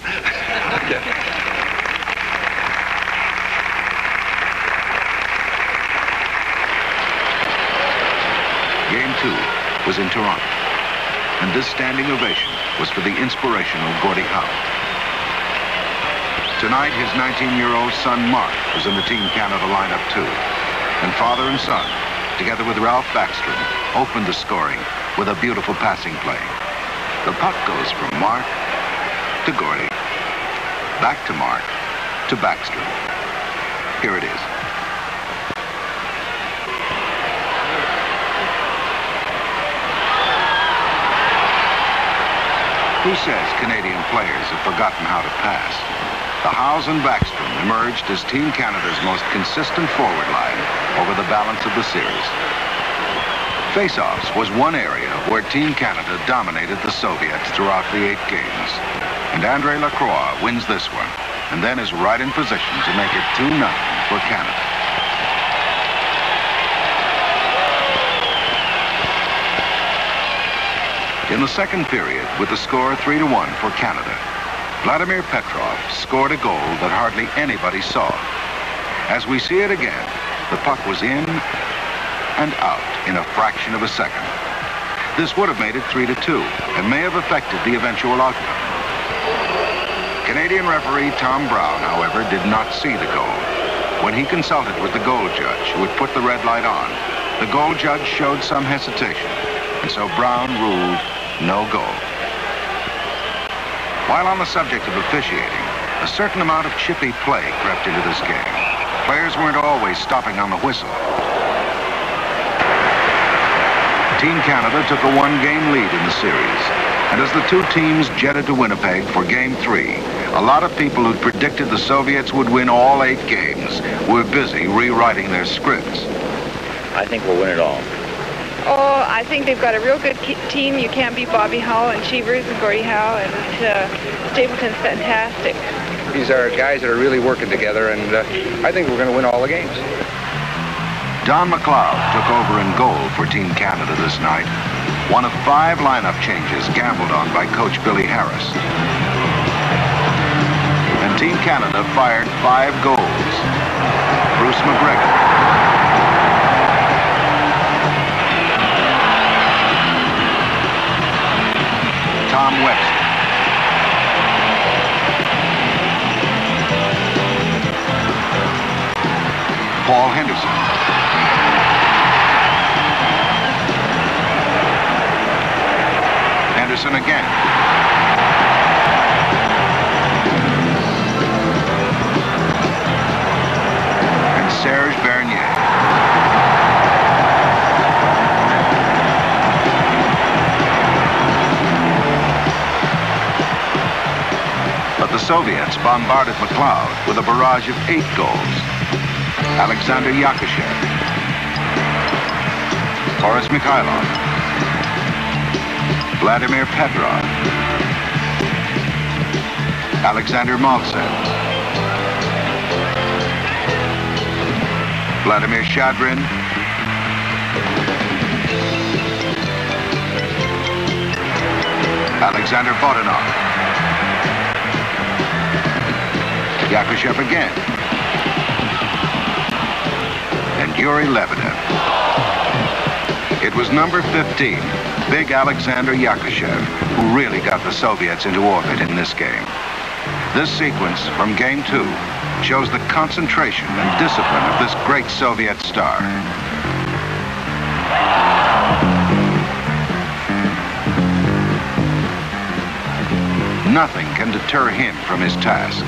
Game 2 was in Toronto, and this standing ovation was for the inspirational Gordie Howe. Tonight, his 19-year-old son, Mark, was in the Team Canada lineup too, and father and son, together with Ralph Backstrom, opened the scoring with a beautiful passing play. The puck goes from Mark to Gordie, back to Mark to Backstrom. Here it is. Who says Canadian players have forgotten how to pass? The Howes and Backstrom emerged as Team Canada's most consistent forward line over the balance of the series. Face-offs was one area where Team Canada dominated the Soviets throughout the 8 games. And Andre Lacroix wins this one, and then is right in position to make it 2-0 for Canada. In the second period, with the score 3-1 for Canada, Vladimir Petrov scored a goal that hardly anybody saw. As we see it again, the puck was in and out in a fraction of a second. This would have made it 3-2 and may have affected the eventual outcome. Canadian referee Tom Brown, however, did not see the goal. When he consulted with the goal judge, who had put the red light on, the goal judge showed some hesitation, and so Brown ruled no goal. While on the subject of officiating, a certain amount of chippy play crept into this game. Players weren't always stopping on the whistle. Team Canada took a 1-game lead in the series, and as the two teams jetted to Winnipeg for Game 3, a lot of people who'd predicted the Soviets would win all 8 games were busy rewriting their scripts. I think we'll win it all. Oh, I think they've got a real good team. You can't beat Bobby Hull and Cheevers and Gordie Howe, and Stapleton's fantastic. These are guys that are really working together, and I think we're going to win all the games. Don McLeod took over in goal for Team Canada this night, one of 5 lineup changes gambled on by coach Billy Harris. And Team Canada fired 5 goals. Bruce McGregor, Tom Webster, Paul Henderson, Henderson again, and Serge Bernier. But the Soviets bombarded McLeod with a barrage of 8 goals. Alexander Yakashev, Boris Mikhailov, Vladimir Petrov, Alexander Maltsev, Vladimir Shadrin, Alexander Bodanov, Yakashev again, and Yuri Lebedev. It was number 15, big Alexander Yakashev, who really got the Soviets into orbit in this game. This sequence from Game 2 shows the concentration and discipline of this great Soviet star. Nothing can deter him from his task.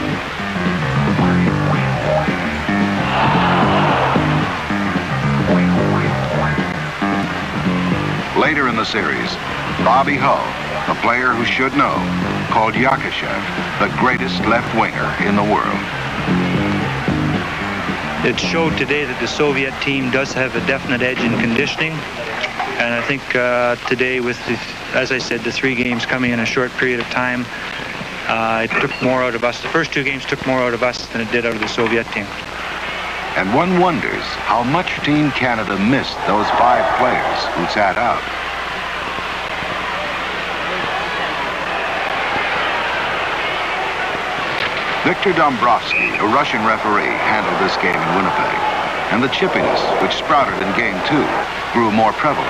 Later in the series, Bobby Hull, a player who should know, called Yakashev the greatest left winger in the world. It showed today that the Soviet team does have a definite edge in conditioning. And I think today with, as I said, the 3 games coming in a short period of time, it took more out of us. The first 2 games took more out of us than it did out of the Soviet team. And one wonders how much Team Canada missed those 5 players who sat out. Victor Dombrovsky, a Russian referee, handled this game in Winnipeg, and the chippiness, which sprouted in Game 2, grew more prevalent.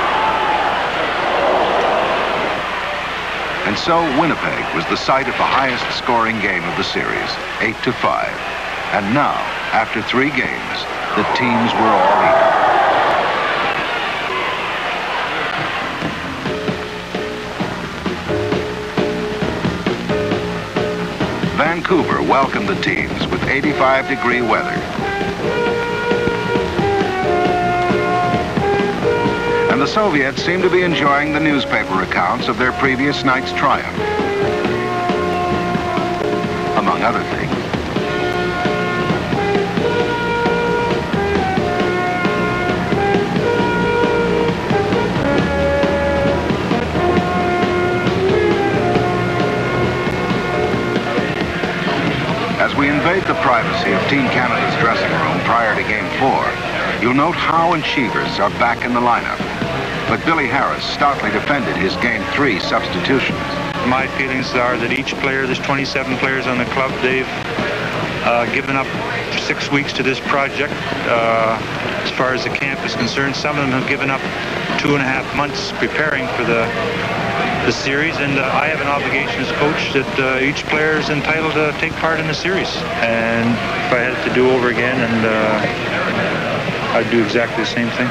And so Winnipeg was the site of the highest scoring game of the series, 8-5. And now, after 3 games, the teams were all even. Vancouver welcomed the teams with 85-degree weather. And the Soviets seemed to be enjoying the newspaper accounts of their previous night's triumph. Among other things. As we invade the privacy of Team Canada's dressing room prior to Game 4, you'll note Howe and Cheevers are back in the lineup. But Billy Harris stoutly defended his Game 3 substitutions. My feelings are that each player, there's 27 players on the club, they've given up 6 weeks to this project. As far as the camp is concerned, some of them have given up 2.5 months preparing for the series, and I have an obligation as coach that each player is entitled to take part in the series. And if I had it to do over again, and I'd do exactly the same thing.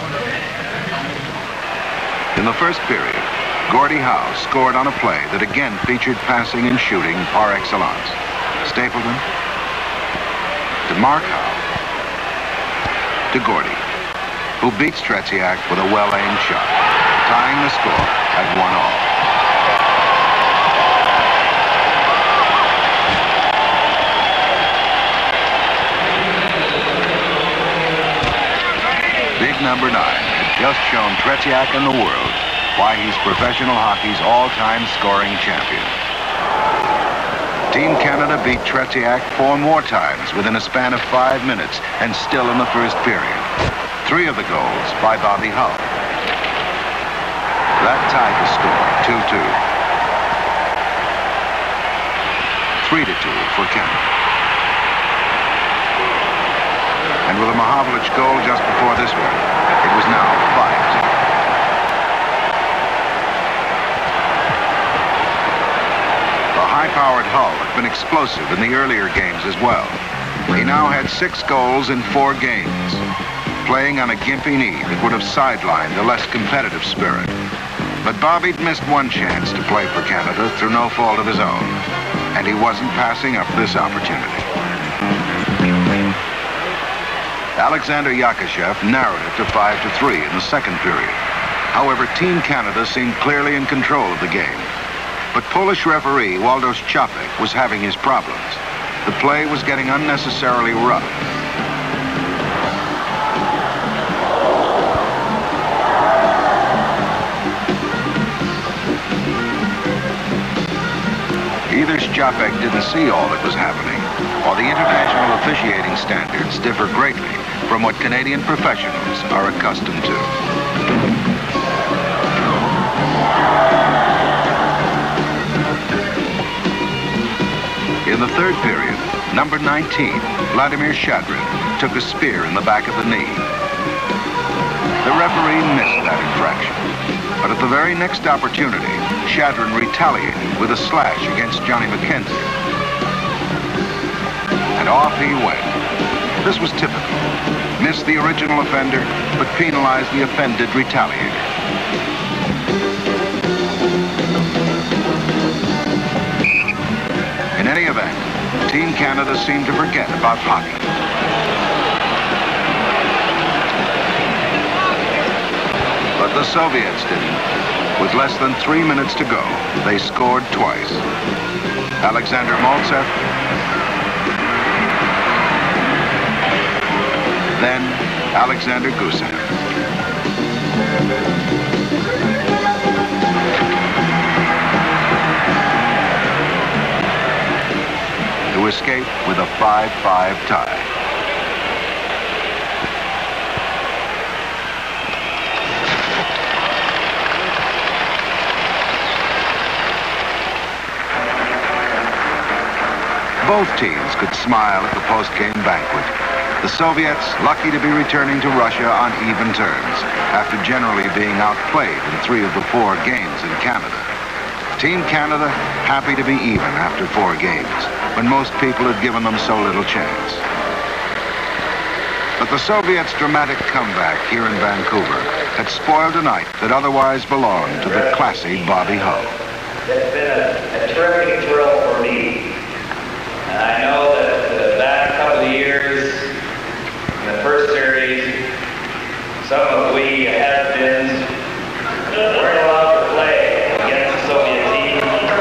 In the first period, Gordie Howe scored on a play that again featured passing and shooting par excellence. Stapleton to Mark Howe to Gordie, who beat Tretiak with a well-aimed shot, tying the score at 1-all. Big number 9 had just shown Tretiak and the world why he's professional hockey's all-time scoring champion. Team Canada beat Tretiak 4 more times within a span of 5 minutes, and still in the first period. 3 of the goals by Bobby Hull. That tied the score, 2-2. 3-2 for Canada. And with a Mahavlich goal just before this one, it was now 5-2. The high-powered Hull had been explosive in the earlier games as well. He now had 6 goals in 4 games, playing on a gimpy knee that would have sidelined a less competitive spirit. But Bobby'd missed one chance to play for Canada through no fault of his own, and he wasn't passing up this opportunity. Alexander Yakashev narrowed it to 5-3 in the second period. However, Team Canada seemed clearly in control of the game. But Polish referee Waldos Czapek was having his problems. The play was getting unnecessarily rough. Either Czapek didn't see all that was happening, or the international officiating standards differ greatly from what Canadian professionals are accustomed to. In the third period, number 19, Vladimir Shadrin, took a spear in the back of the knee. The referee missed that infraction, but at the very next opportunity, Shadrin retaliated with a slash against Johnny McKenzie. And off he went. This was typical. Missed the original offender, but penalized the offended retaliator. In any event, Team Canada seemed to forget about hockey. But the Soviets didn't. With less than 3 minutes to go, they scored twice. Alexander Maltsev, then Alexander Gusev. To escape with a 5-5 tie. Both teams could smile at the post-game banquet. The Soviets lucky to be returning to Russia on even terms, after generally being outplayed in 3 of the 4 games in Canada. Team Canada happy to be even after 4 games, when most people had given them so little chance. But the Soviets' dramatic comeback here in Vancouver had spoiled a night that otherwise belonged to the classy Bobby Hull. It's been a terrific thrill for me. And I know that the last couple of years, in the first series, some of we have-beens weren't allowed to play against the Soviet team,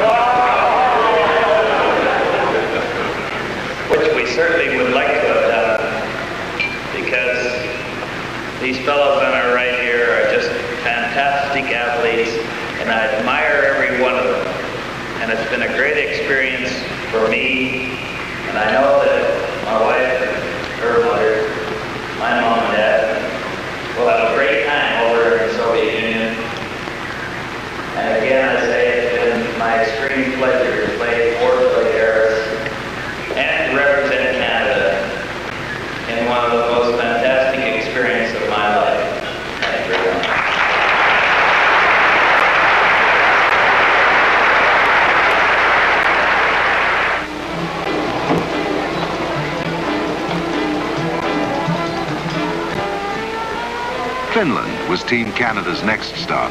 which we certainly would like to have done, because these fellows on our right here are just fantastic athletes, and I admire every one of them. And it's been a great experience for me, and I know that my wife, her mother, my mom and dad will have a great time over in the Soviet Union. And again, I say it's been my extreme pleasure to play for Billy Harris and to represent Canada in one of the most fantastic experiences of my life. Thank you very much. Finland was Team Canada's next stop.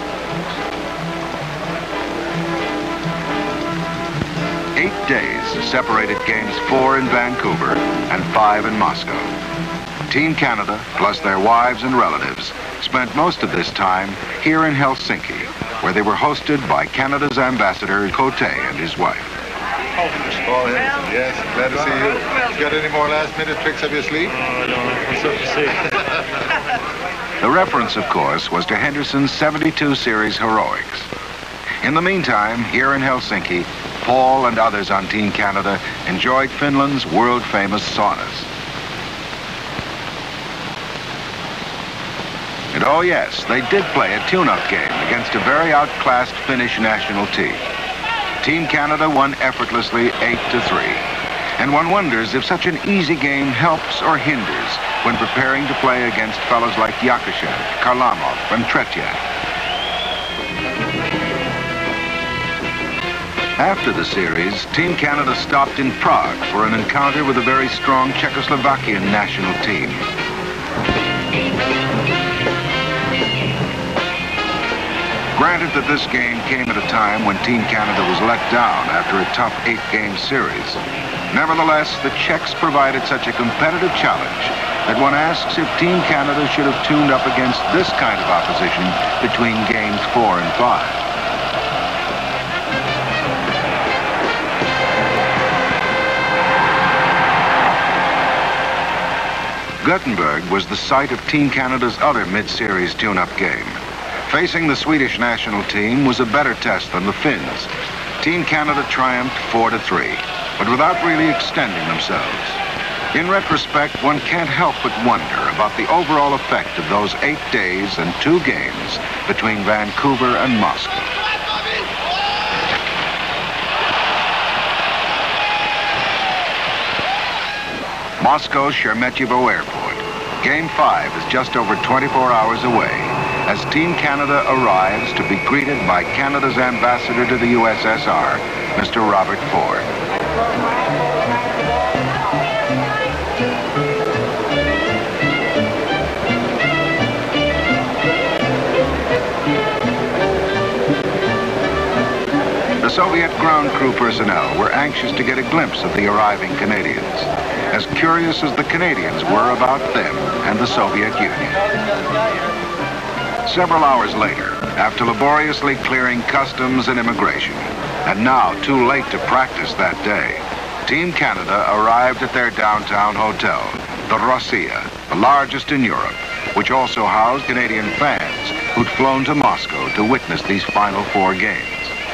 8 days separated games 4 in Vancouver and 5 in Moscow. Team Canada, plus their wives and relatives, spent most of this time here in Helsinki, where they were hosted by Canada's ambassador, Cote, and his wife. Oh, yes, glad to see you. Got any more last-minute tricks up your sleeve? Oh, I don't know. What's up to see? The reference, of course, was to Henderson's 72 series heroics. In the meantime, here in Helsinki, Paul and others on Team Canada enjoyed Finland's world-famous saunas. And oh yes, they did play a tune-up game against a very outclassed Finnish national team. Team Canada won effortlessly 8-3. And one wonders if such an easy game helps or hinders when preparing to play against fellows like Yakushev, Kharlamov, and Tretyak. After the series, Team Canada stopped in Prague for an encounter with a very strong Czechoslovakian national team. Granted that this game came at a time when Team Canada was let down after a tough 8-game series. Nevertheless, the Czechs provided such a competitive challenge that one asks if Team Canada should have tuned up against this kind of opposition between games 4 and 5. Gothenburg was the site of Team Canada's other mid-series tune-up game. Facing the Swedish national team was a better test than the Finns. Team Canada triumphed 4-3, but without really extending themselves. In retrospect, one can't help but wonder about the overall effect of those 8 days and 2 games between Vancouver and Moscow. Moscow's Sheremetyevo Airport. Game 5 is just over 24 hours away as Team Canada arrives to be greeted by Canada's ambassador to the USSR, Mr. Robert Ford. The Soviet ground crew personnel were anxious to get a glimpse of the arriving Canadians, as curious as the Canadians were about them and the Soviet Union. Several hours later, after laboriously clearing customs and immigration, and now too late to practice that day, Team Canada arrived at their downtown hotel, the Rossiya, the largest in Europe, which also housed Canadian fans who'd flown to Moscow to witness these final 4 games.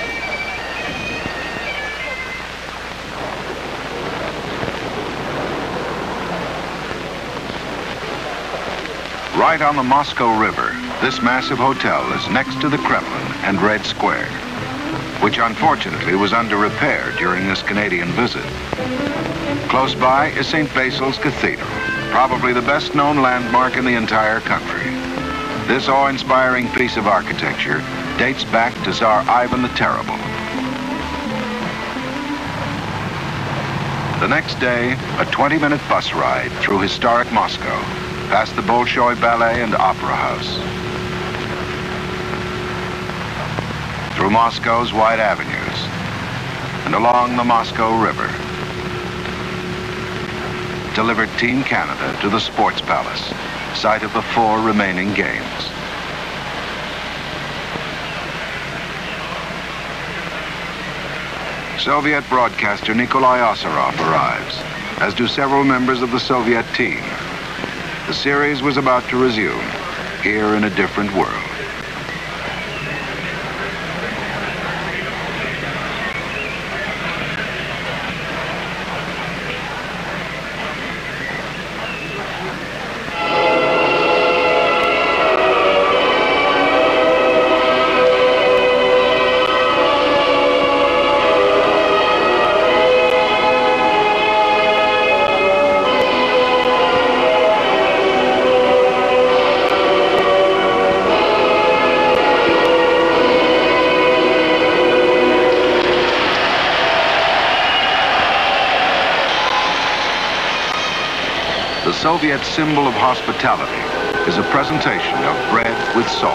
Right on the Moscow River, this massive hotel is next to the Kremlin and Red Square, which unfortunately was under repair during this Canadian visit. Close by is St. Basil's Cathedral, probably the best-known landmark in the entire country. This awe-inspiring piece of architecture dates back to Tsar Ivan the Terrible. The next day, a 20-minute bus ride through historic Moscow, past the Bolshoi Ballet and Opera House, through Moscow's wide avenues, and along the Moscow River, delivered Team Canada to the Sports Palace, site of the 4 remaining games. Soviet broadcaster Nikolai Osarov arrives, as do several members of the Soviet team. The series was about to resume, here in a different world. The Soviet symbol of hospitality is a presentation of bread with salt.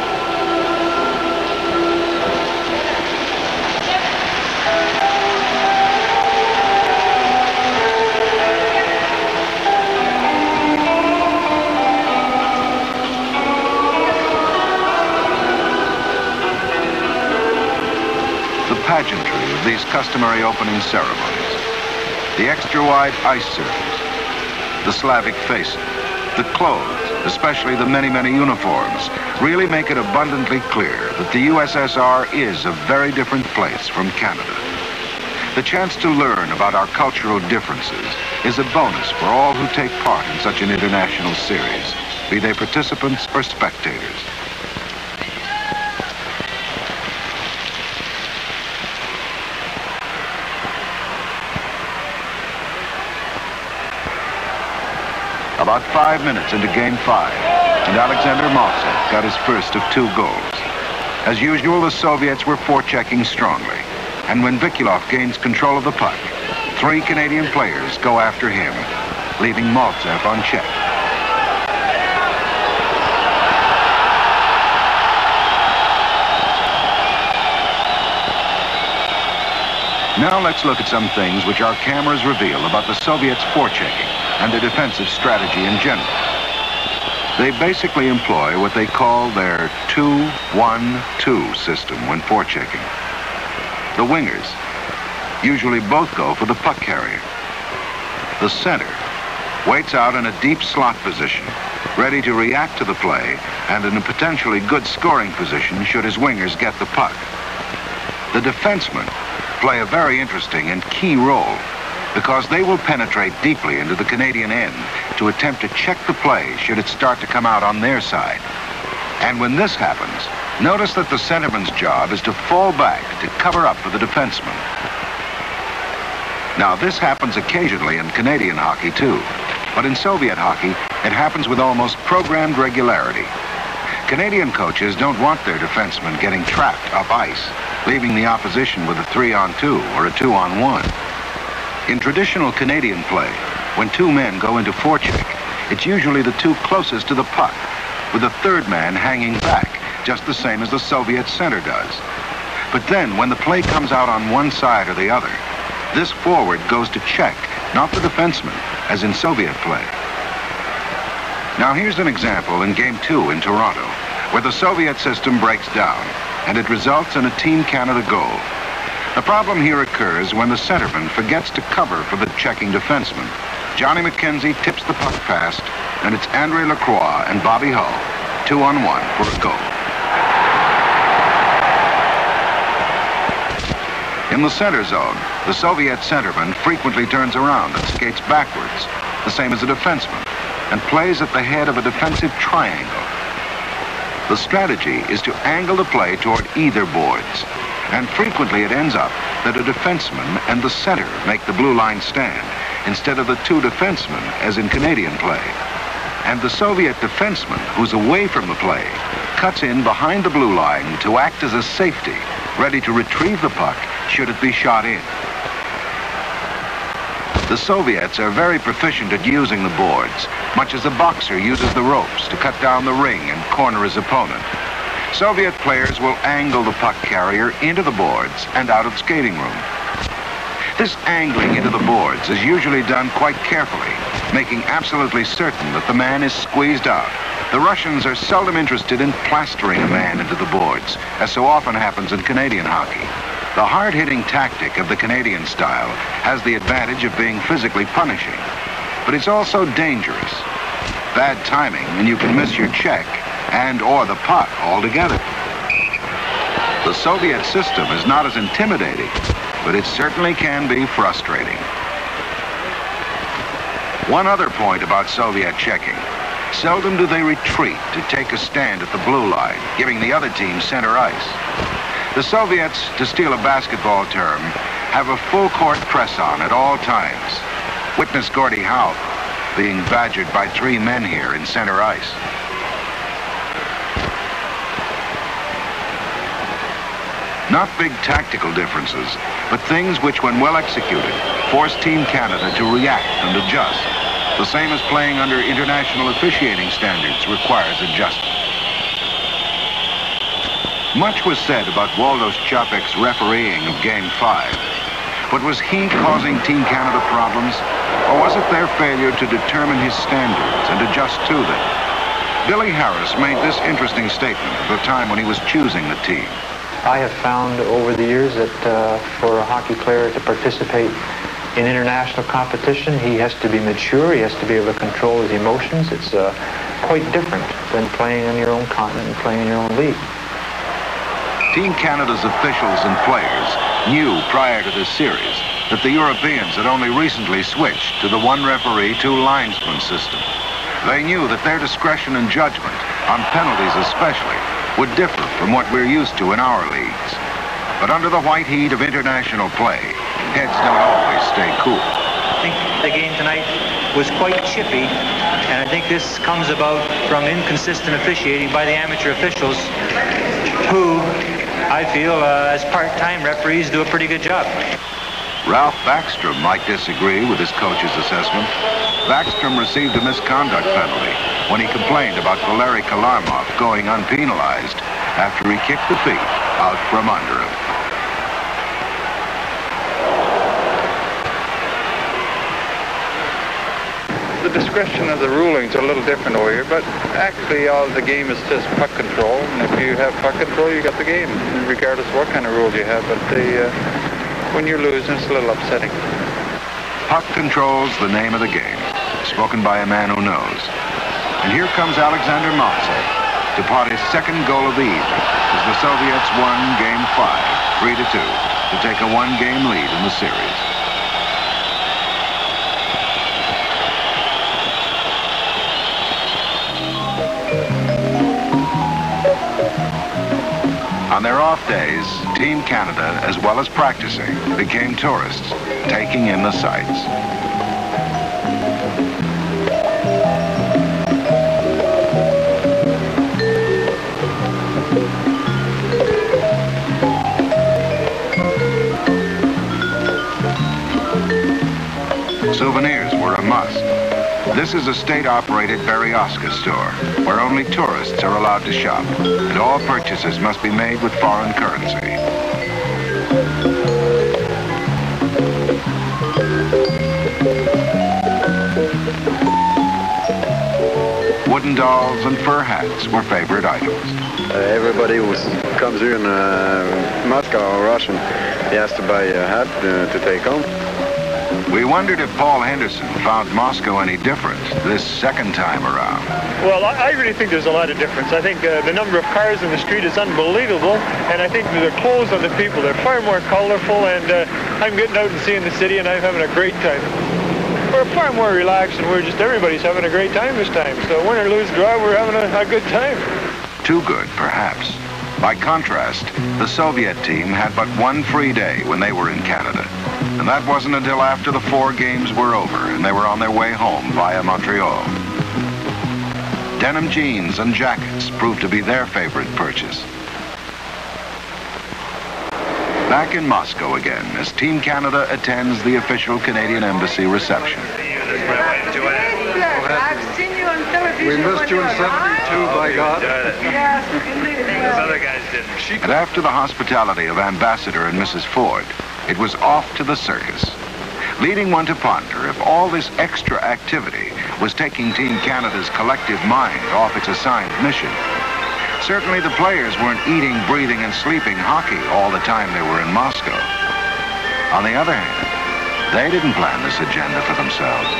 The pageantry of these customary opening ceremonies, the extra-wide ice servers, the Slavic faces, the clothes, especially the many, many uniforms, really make it abundantly clear that the USSR is a very different place from Canada. The chance to learn about our cultural differences is a bonus for all who take part in such an international series, be they participants or spectators. About 5 minutes into Game 5, and Alexander Maltsev got his first of 2 goals. As usual, the Soviets were forechecking strongly, and when Vikilov gains control of the puck, 3 Canadian players go after him, leaving Maltsev unchecked. Now let's look at some things which our cameras reveal about the Soviets' forechecking and their defensive strategy in general. They basically employ what they call their 2-1-2 system when forechecking. The wingers usually both go for the puck carrier. The center waits out in a deep slot position, ready to react to the play and in a potentially good scoring position should his wingers get the puck. The defensemen play a very interesting and key role because they will penetrate deeply into the Canadian end to attempt to check the play should it start to come out on their side. And when this happens, notice that the centerman's job is to fall back to cover up for the defenseman. Now, this happens occasionally in Canadian hockey, too. But in Soviet hockey, it happens with almost programmed regularity. Canadian coaches don't want their defensemen getting trapped up ice, leaving the opposition with a 3-on-2 or a 2-on-1. In traditional Canadian play, when two men go into forecheck, it's usually the two closest to the puck, with the third man hanging back, just the same as the Soviet center does. But then, when the play comes out on one side or the other, this forward goes to check, not the defenseman, as in Soviet play. Now here's an example in Game 2 in Toronto, where the Soviet system breaks down, and it results in a Team Canada goal. The problem here occurs when the centerman forgets to cover for the checking defenseman. Johnny McKenzie tips the puck fast, and it's Andre Lacroix and Bobby Hull, 2-on-1 for a goal. In the center zone, the Soviet centerman frequently turns around and skates backwards, the same as a defenseman, and plays at the head of a defensive triangle. The strategy is to angle the play toward either boards, and frequently it ends up that a defenseman and the center make the blue line stand, instead of the two defensemen, as in Canadian play. And the Soviet defenseman, who's away from the play, cuts in behind the blue line to act as a safety, ready to retrieve the puck should it be shot in. The Soviets are very proficient at using the boards, much as a boxer uses the ropes to cut down the ring and corner his opponent. Soviet players will angle the puck carrier into the boards and out of the skating room. This angling into the boards is usually done quite carefully, making absolutely certain that the man is squeezed out. The Russians are seldom interested in plastering a man into the boards, as so often happens in Canadian hockey. The hard-hitting tactic of the Canadian style has the advantage of being physically punishing, but it's also dangerous. Bad timing, and you can miss your check and or the puck altogether. The Soviet system is not as intimidating, but it certainly can be frustrating. One other point about Soviet checking. Seldom do they retreat to take a stand at the blue line, giving the other team center ice. The Soviets, to steal a basketball term, have a full-court press on at all times. Witness Gordie Howe being badgered by 3 men here in center ice. Not big tactical differences, but things which, when well executed, force Team Canada to react and adjust. The same as playing under international officiating standards requires adjustment. Much was said about Waldo Ščapek's refereeing of Game 5. But was he causing Team Canada problems? Or was it their failure to determine his standards and adjust to them? Billy Harris made this interesting statement at the time when he was choosing the team. I have found over the years that for a hockey player to participate in international competition, he has to be mature, he has to be able to control his emotions. It's quite different than playing on your own continent and playing in your own league. Team Canada's officials and players knew prior to this series that the Europeans had only recently switched to the one referee, 2 linesman system. They knew that their discretion and judgment, on penalties especially, would differ from what we're used to in our leagues. But under the white heat of international play, heads don't always stay cool. I think the game tonight was quite chippy, and I think this comes about from inconsistent officiating by the amateur officials, who I feel as part-time referees do a pretty good job. Ralph Backstrom might disagree with his coach's assessment. Backstrom received a misconduct penalty when he complained about Valery Kalarmov going unpenalized after he kicked the feet out from under him. The discretion of the rulings are a little different over here, but actually all the game is just puck control, and if you have puck control, you got the game, regardless of what kind of rule you have. But when you're losing, it's a little upsetting. Puck control's the name of the game. spoken by a man who knows. And here comes Alexander Maltsev to pot his second goal of the evening as the Soviets won Game 5, 3-2, to take a one-game lead in the series. On their off days, Team Canada, as well as practicing, became tourists, taking in the sights. Souvenirs were a must. This is a state-operated Berezovka store, where only tourists are allowed to shop, and all purchases must be made with foreign currency. Wooden dolls and fur hats were favorite items. Everybody who comes here in Moscow or Russian, he has to buy a hat to take home. We wondered if Paul Henderson found Moscow any different this second time around. Well, I really think there's a lot of difference. I think the number of cars in the street is unbelievable, and I think the clothes on the people, they're far more colorful, and I'm getting out and seeing the city, and I'm having a great time. We're far more relaxed, and everybody's having a great time this time. So win or lose, draw, we're having a good time. Too good, perhaps. By contrast, the Soviet team had but one free day when they were in Canada. And that wasn't until after the 4 games were over and they were on their way home via Montreal. Denim jeans and jackets proved to be their favorite purchase. Back in Moscow again as Team Canada attends the official Canadian Embassy reception. I've seen you on television. We missed you in 72, by God. Yes, indeed. Those other guys didn't. And after the hospitality of Ambassador and Mrs. Ford, it was off to the circus, leading one to ponder if all this extra activity was taking Team Canada's collective mind off its assigned mission. Certainly the players weren't eating, breathing, and sleeping hockey all the time they were in Moscow. On the other hand, they didn't plan this agenda for themselves.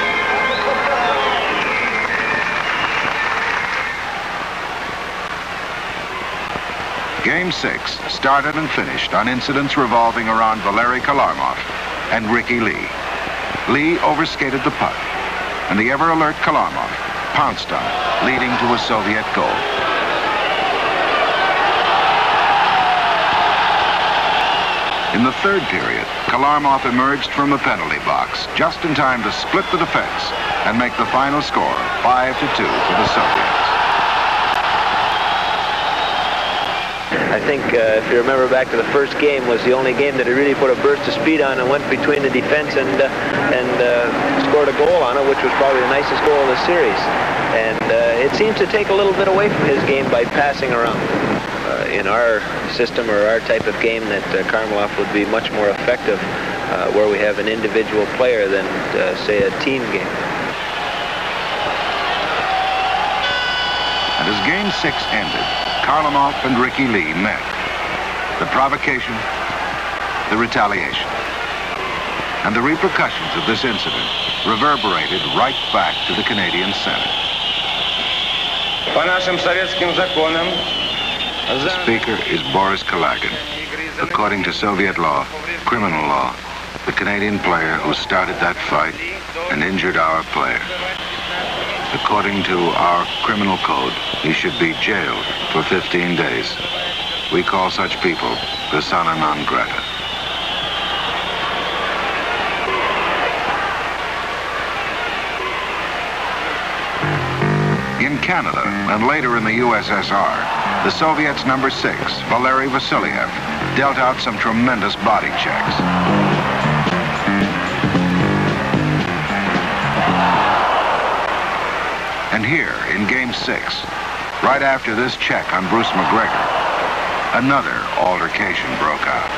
Game 6 started and finished on incidents revolving around Valery Kharlamov and Ricky Lee. Lee overskated the puck, and the ever-alert Kharlamov pounced on it, leading to a Soviet goal. In the third period, Kharlamov emerged from the penalty box just in time to split the defense and make the final score 5-2 for the Soviets. I think if you remember back to the first game was the only game that he really put a burst of speed on and went between the defense and scored a goal on it, which was probably the nicest goal of the series. And it seems to take a little bit away from his game by passing around. In our system or our type of game, that Kharlamov would be much more effective where we have an individual player than, say, a team game. And as Game 6 ended, Kharlamov and Ricky Lee met. The provocation, the retaliation, and the repercussions of this incident reverberated right back to the Canadian Senate. The Speaker is Boris Kalagin. According to Soviet law, criminal law, the Canadian player who started that fight and injured our player. According to our criminal code, he should be jailed for 15 days. We call such people persona non grata. In Canada, and later in the USSR, the Soviets' number 6, Valery Vasiliev, dealt out some tremendous body checks. And here, in Game 6, right after this check on Bruce McGregor, another altercation broke out.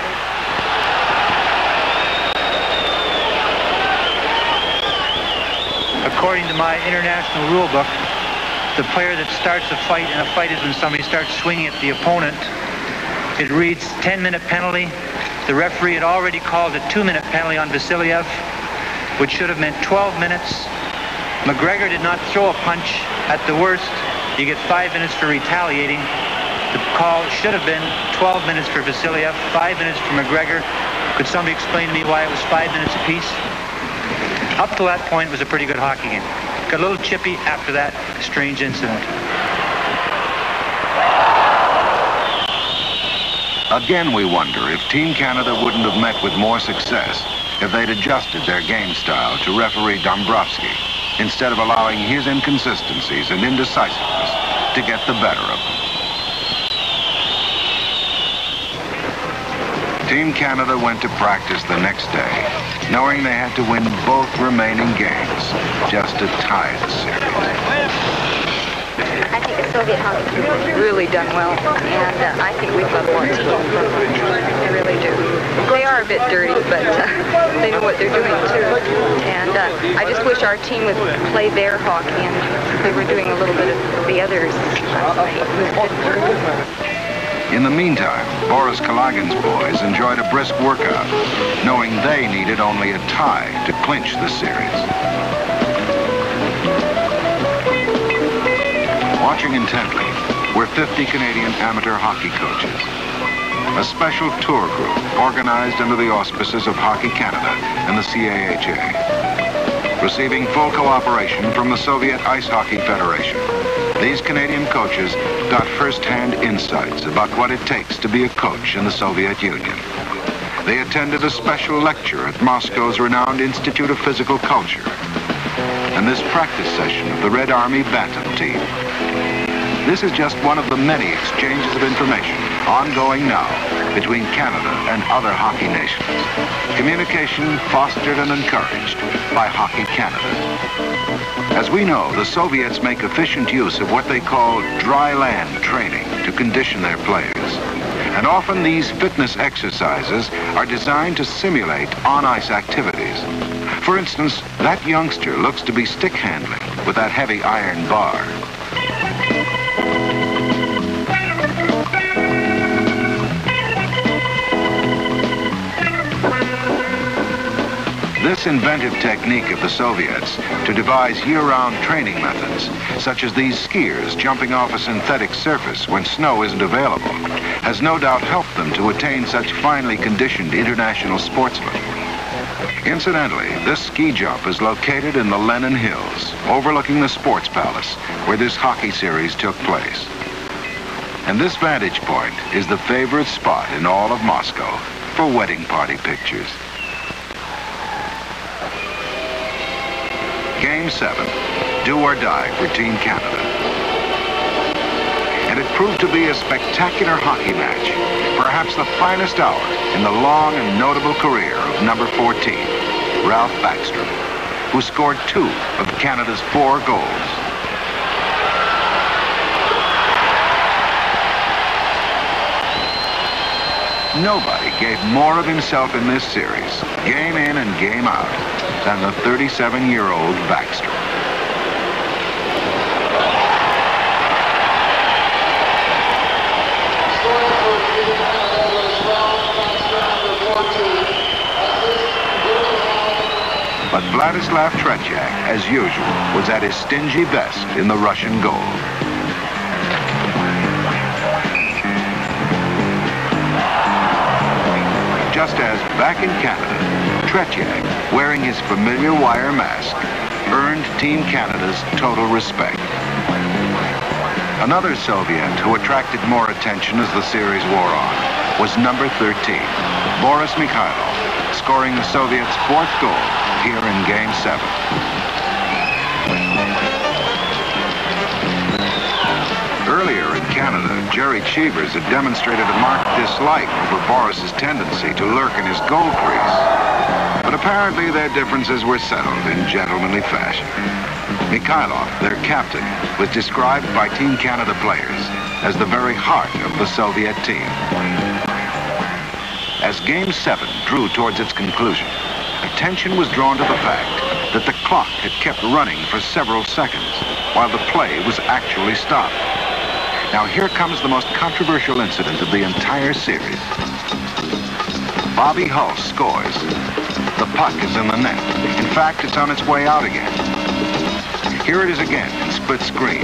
According to my international rule book, the player that starts a fight, and a fight is when somebody starts swinging at the opponent, it reads 10-minute penalty. The referee had already called a 2-minute penalty on Vasiliev, which should have meant 12 minutes. McGregor did not throw a punch. At the worst, you get 5 minutes for retaliating. The call should have been 12 minutes for Vasiliev, 5 minutes for McGregor. Could somebody explain to me why it was 5 minutes apiece? Up to that point, it was a pretty good hockey game. Got a little chippy after that strange incident. Again, we wonder if Team Canada wouldn't have met with more success if they'd adjusted their game style to referee Dombrowski, instead of allowing his inconsistencies and indecisiveness to get the better of them. Team Canada went to practice the next day, knowing they had to win both remaining games just to tie the series. I think the Soviet hockey team has really done well, and I think we've got a lot to learn from them. I really do. They are a bit dirty, but they know what they're doing too. And I just wish our team would play their hockey, and they were doing a little bit of the others. In the meantime, Boris Kalagin's boys enjoyed a brisk workout, knowing they needed only a tie to clinch the series. Watching intently were 50 Canadian amateur hockey coaches, a special tour group organized under the auspices of Hockey Canada and the CAHA, receiving full cooperation from the Soviet Ice Hockey Federation. These Canadian coaches got first-hand insights about what it takes to be a coach in the Soviet Union. They attended a special lecture at Moscow's renowned Institute of Physical Culture, and this practice session of the Red Army Bantam team. This is just one of the many exchanges of information ongoing now between Canada and other hockey nations. Communication fostered and encouraged by Hockey Canada. As we know, the Soviets make efficient use of what they call dry land training to condition their players. And often these fitness exercises are designed to simulate on-ice activities. For instance, that youngster looks to be stick handling with that heavy iron bar. This inventive technique of the Soviets to devise year-round training methods, such as these skiers jumping off a synthetic surface when snow isn't available, has no doubt helped them to attain such finely conditioned international sportsmen. Incidentally, this ski jump is located in the Lenin Hills, overlooking the Sports Palace, where this hockey series took place. And this vantage point is the favorite spot in all of Moscow for wedding party pictures. Game 7, do or die for Team Canada. And it proved to be a spectacular hockey match, perhaps the finest hour in the long and notable career of number 14, Ralph Backstrom, who scored 2 of Canada's 4 goals. Nobody gave more of himself in this series, game in and game out, than the 37-year-old Backstrom. But Vladislav Tretiak, as usual, was at his stingy best in the Russian goal. Just as back in Canada, Tretiak, wearing his familiar wire mask, earned Team Canada's total respect. Another Soviet who attracted more attention as the series wore on was number 13, Boris Mikhailov, scoring the Soviets' 4th goal here in Game 7. Earlier in Canada, Jerry Cheevers had demonstrated a marked dislike over Boris's tendency to lurk in his goal crease. But apparently their differences were settled in gentlemanly fashion. Mikhailov, their captain, was described by Team Canada players as the very heart of the Soviet team. As Game 7 drew towards its conclusion, attention was drawn to the fact that the clock had kept running for several seconds while the play was actually stopped. Now here comes the most controversial incident of the entire series. Bobby Hull scores. The puck is in the net. In fact, it's on its way out again. Here it is again in split screen.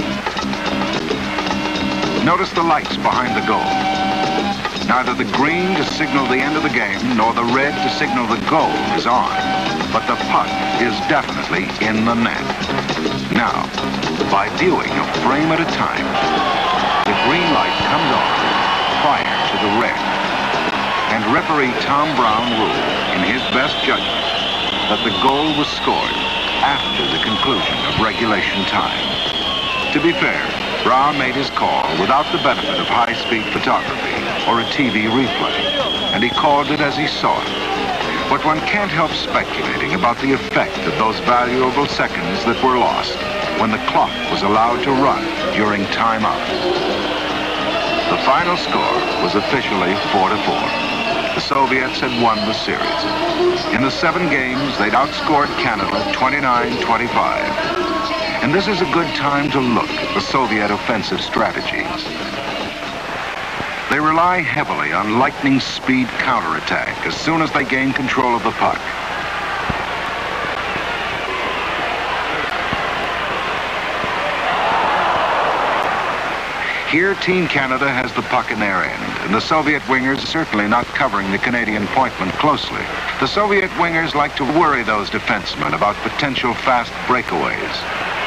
Notice the lights behind the goal. Neither the green to signal the end of the game nor the red to signal the goal is on, but the puck is definitely in the net. Now, by viewing a frame at a time, the green light comes on prior to the red. And referee Tom Brown ruled, in his best judgment, that the goal was scored after the conclusion of regulation time. To be fair, Brown made his call without the benefit of high-speed photography or a TV replay, and he called it as he saw it. But one can't help speculating about the effect of those valuable seconds that were lost when the clock was allowed to run during timeout. The final score was officially 4-4. The Soviets had won the series. In the 7 games, they'd outscored Canada 29-25. And this is a good time to look at the Soviet offensive strategies. They rely heavily on lightning speed counterattack as soon as they gain control of the puck. Here, Team Canada has the puck in their end, and the Soviet wingers are certainly not covering the Canadian pointman closely. The Soviet wingers like to worry those defensemen about potential fast breakaways.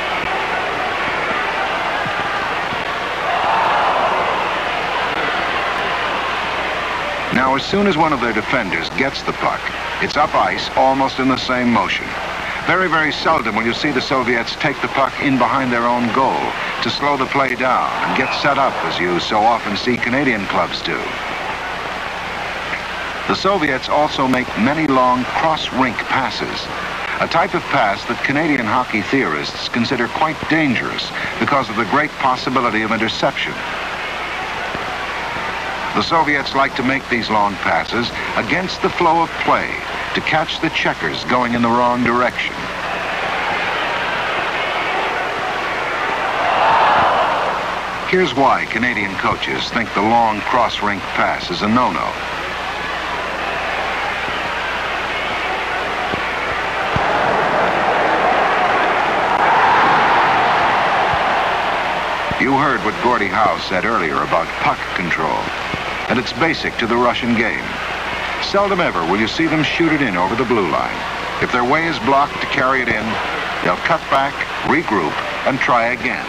Now, as soon as one of their defenders gets the puck, it's up ice almost in the same motion. Very, very seldom will you see the Soviets take the puck in behind their own goal to slow the play down and get set up as you so often see Canadian clubs do. The Soviets also make many long cross-rink passes, a type of pass that Canadian hockey theorists consider quite dangerous because of the great possibility of interception. The Soviets like to make these long passes against the flow of play to catch the checkers going in the wrong direction. Here's why Canadian coaches think the long cross-rink pass is a no-no. You heard what Gordie Howe said earlier about puck control, and it's basic to the Russian game. Seldom ever will you see them shoot it in over the blue line. If their way is blocked to carry it in, they'll cut back, regroup, and try again.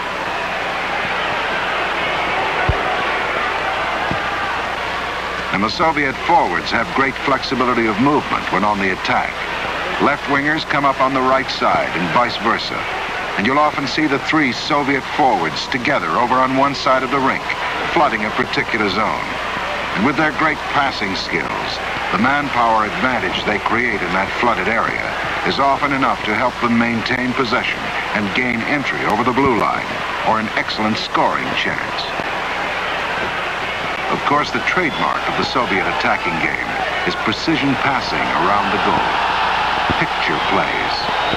And the Soviet forwards have great flexibility of movement when on the attack. Left wingers come up on the right side and vice versa. And you'll often see the 3 Soviet forwards together over on one side of the rink, flooding a particular zone. And with their great passing skills, the manpower advantage they create in that flooded area is often enough to help them maintain possession and gain entry over the blue line, or an excellent scoring chance. Of course, the trademark of the Soviet attacking game is precision passing around the goal. Picture plays.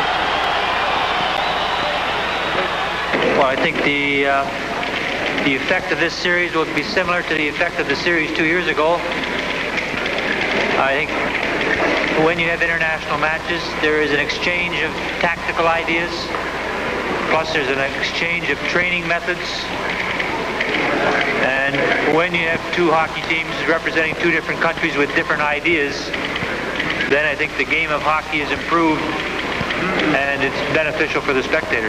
Well, I think the effect of this series will be similar to the effect of the series 2 years ago. I think when you have international matches, there is an exchange of tactical ideas, plus there's an exchange of training methods. And when you have 2 hockey teams representing 2 different countries with different ideas, then I think the game of hockey is improved and it's beneficial for the spectators.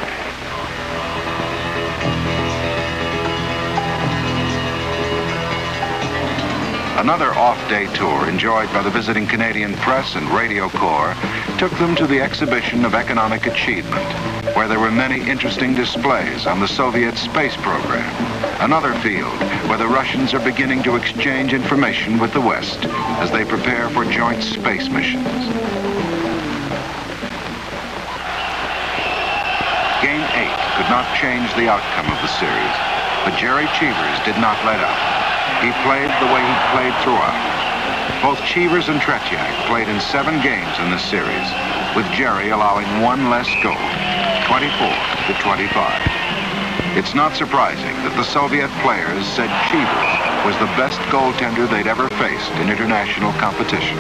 Another off-day tour enjoyed by the visiting Canadian press and radio corps took them to the exhibition of economic achievement, where there were many interesting displays on the Soviet space program, another field where the Russians are beginning to exchange information with the West as they prepare for joint space missions. Game 8 could not change the outcome of the series, but Jerry Cheevers did not let up. He played the way he played throughout. Both Cheevers and Tretiak played in 7 games in this series, with Jerry allowing 1 less goal, 24-25. It's not surprising that the Soviet players said Cheevers was the best goaltender they'd ever faced in international competition.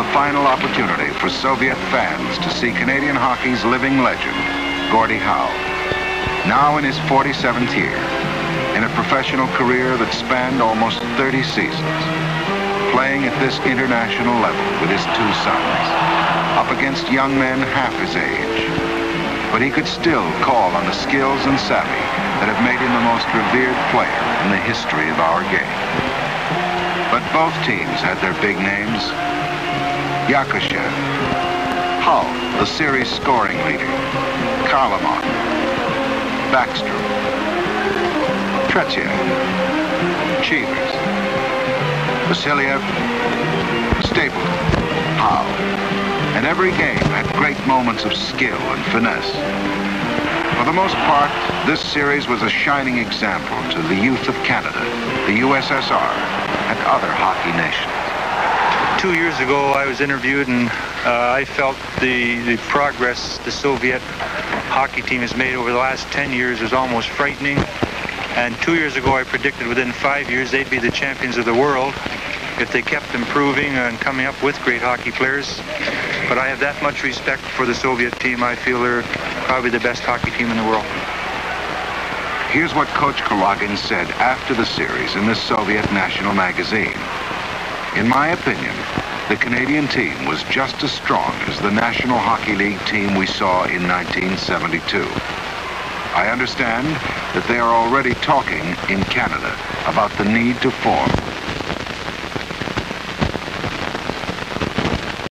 the final opportunity for Soviet fans to see Canadian hockey's living legend, Gordie Howe. Now in his 47th year, in a professional career that spanned almost 30 seasons, playing at this international level with his two sons, up against young men half his age. But he could still call on the skills and savvy that have made him the most revered player in the history of our game. But both teams had their big names. Yakushev, Hull, the series scoring leader, Kharlamov, Backstrom, Tretiak, Cheevers, Vasiliev, Stapleton, Howe. And every game had great moments of skill and finesse. For the most part, this series was a shining example to the youth of Canada, the USSR, and other hockey nations. 2 years ago, I was interviewed, and I felt the progress the Soviet hockey team has made over the last 10 years is almost frightening. And 2 years ago, I predicted within 5 years they'd be the champions of the world if they kept improving and coming up with great hockey players. But I have that much respect for the Soviet team. I feel they're probably the best hockey team in the world. Here's what Coach Kulagin said after the series in the Soviet National Magazine. In my opinion, the Canadian team was just as strong as the National Hockey League team we saw in 1972. I understand that they are already talking in Canada about the need to form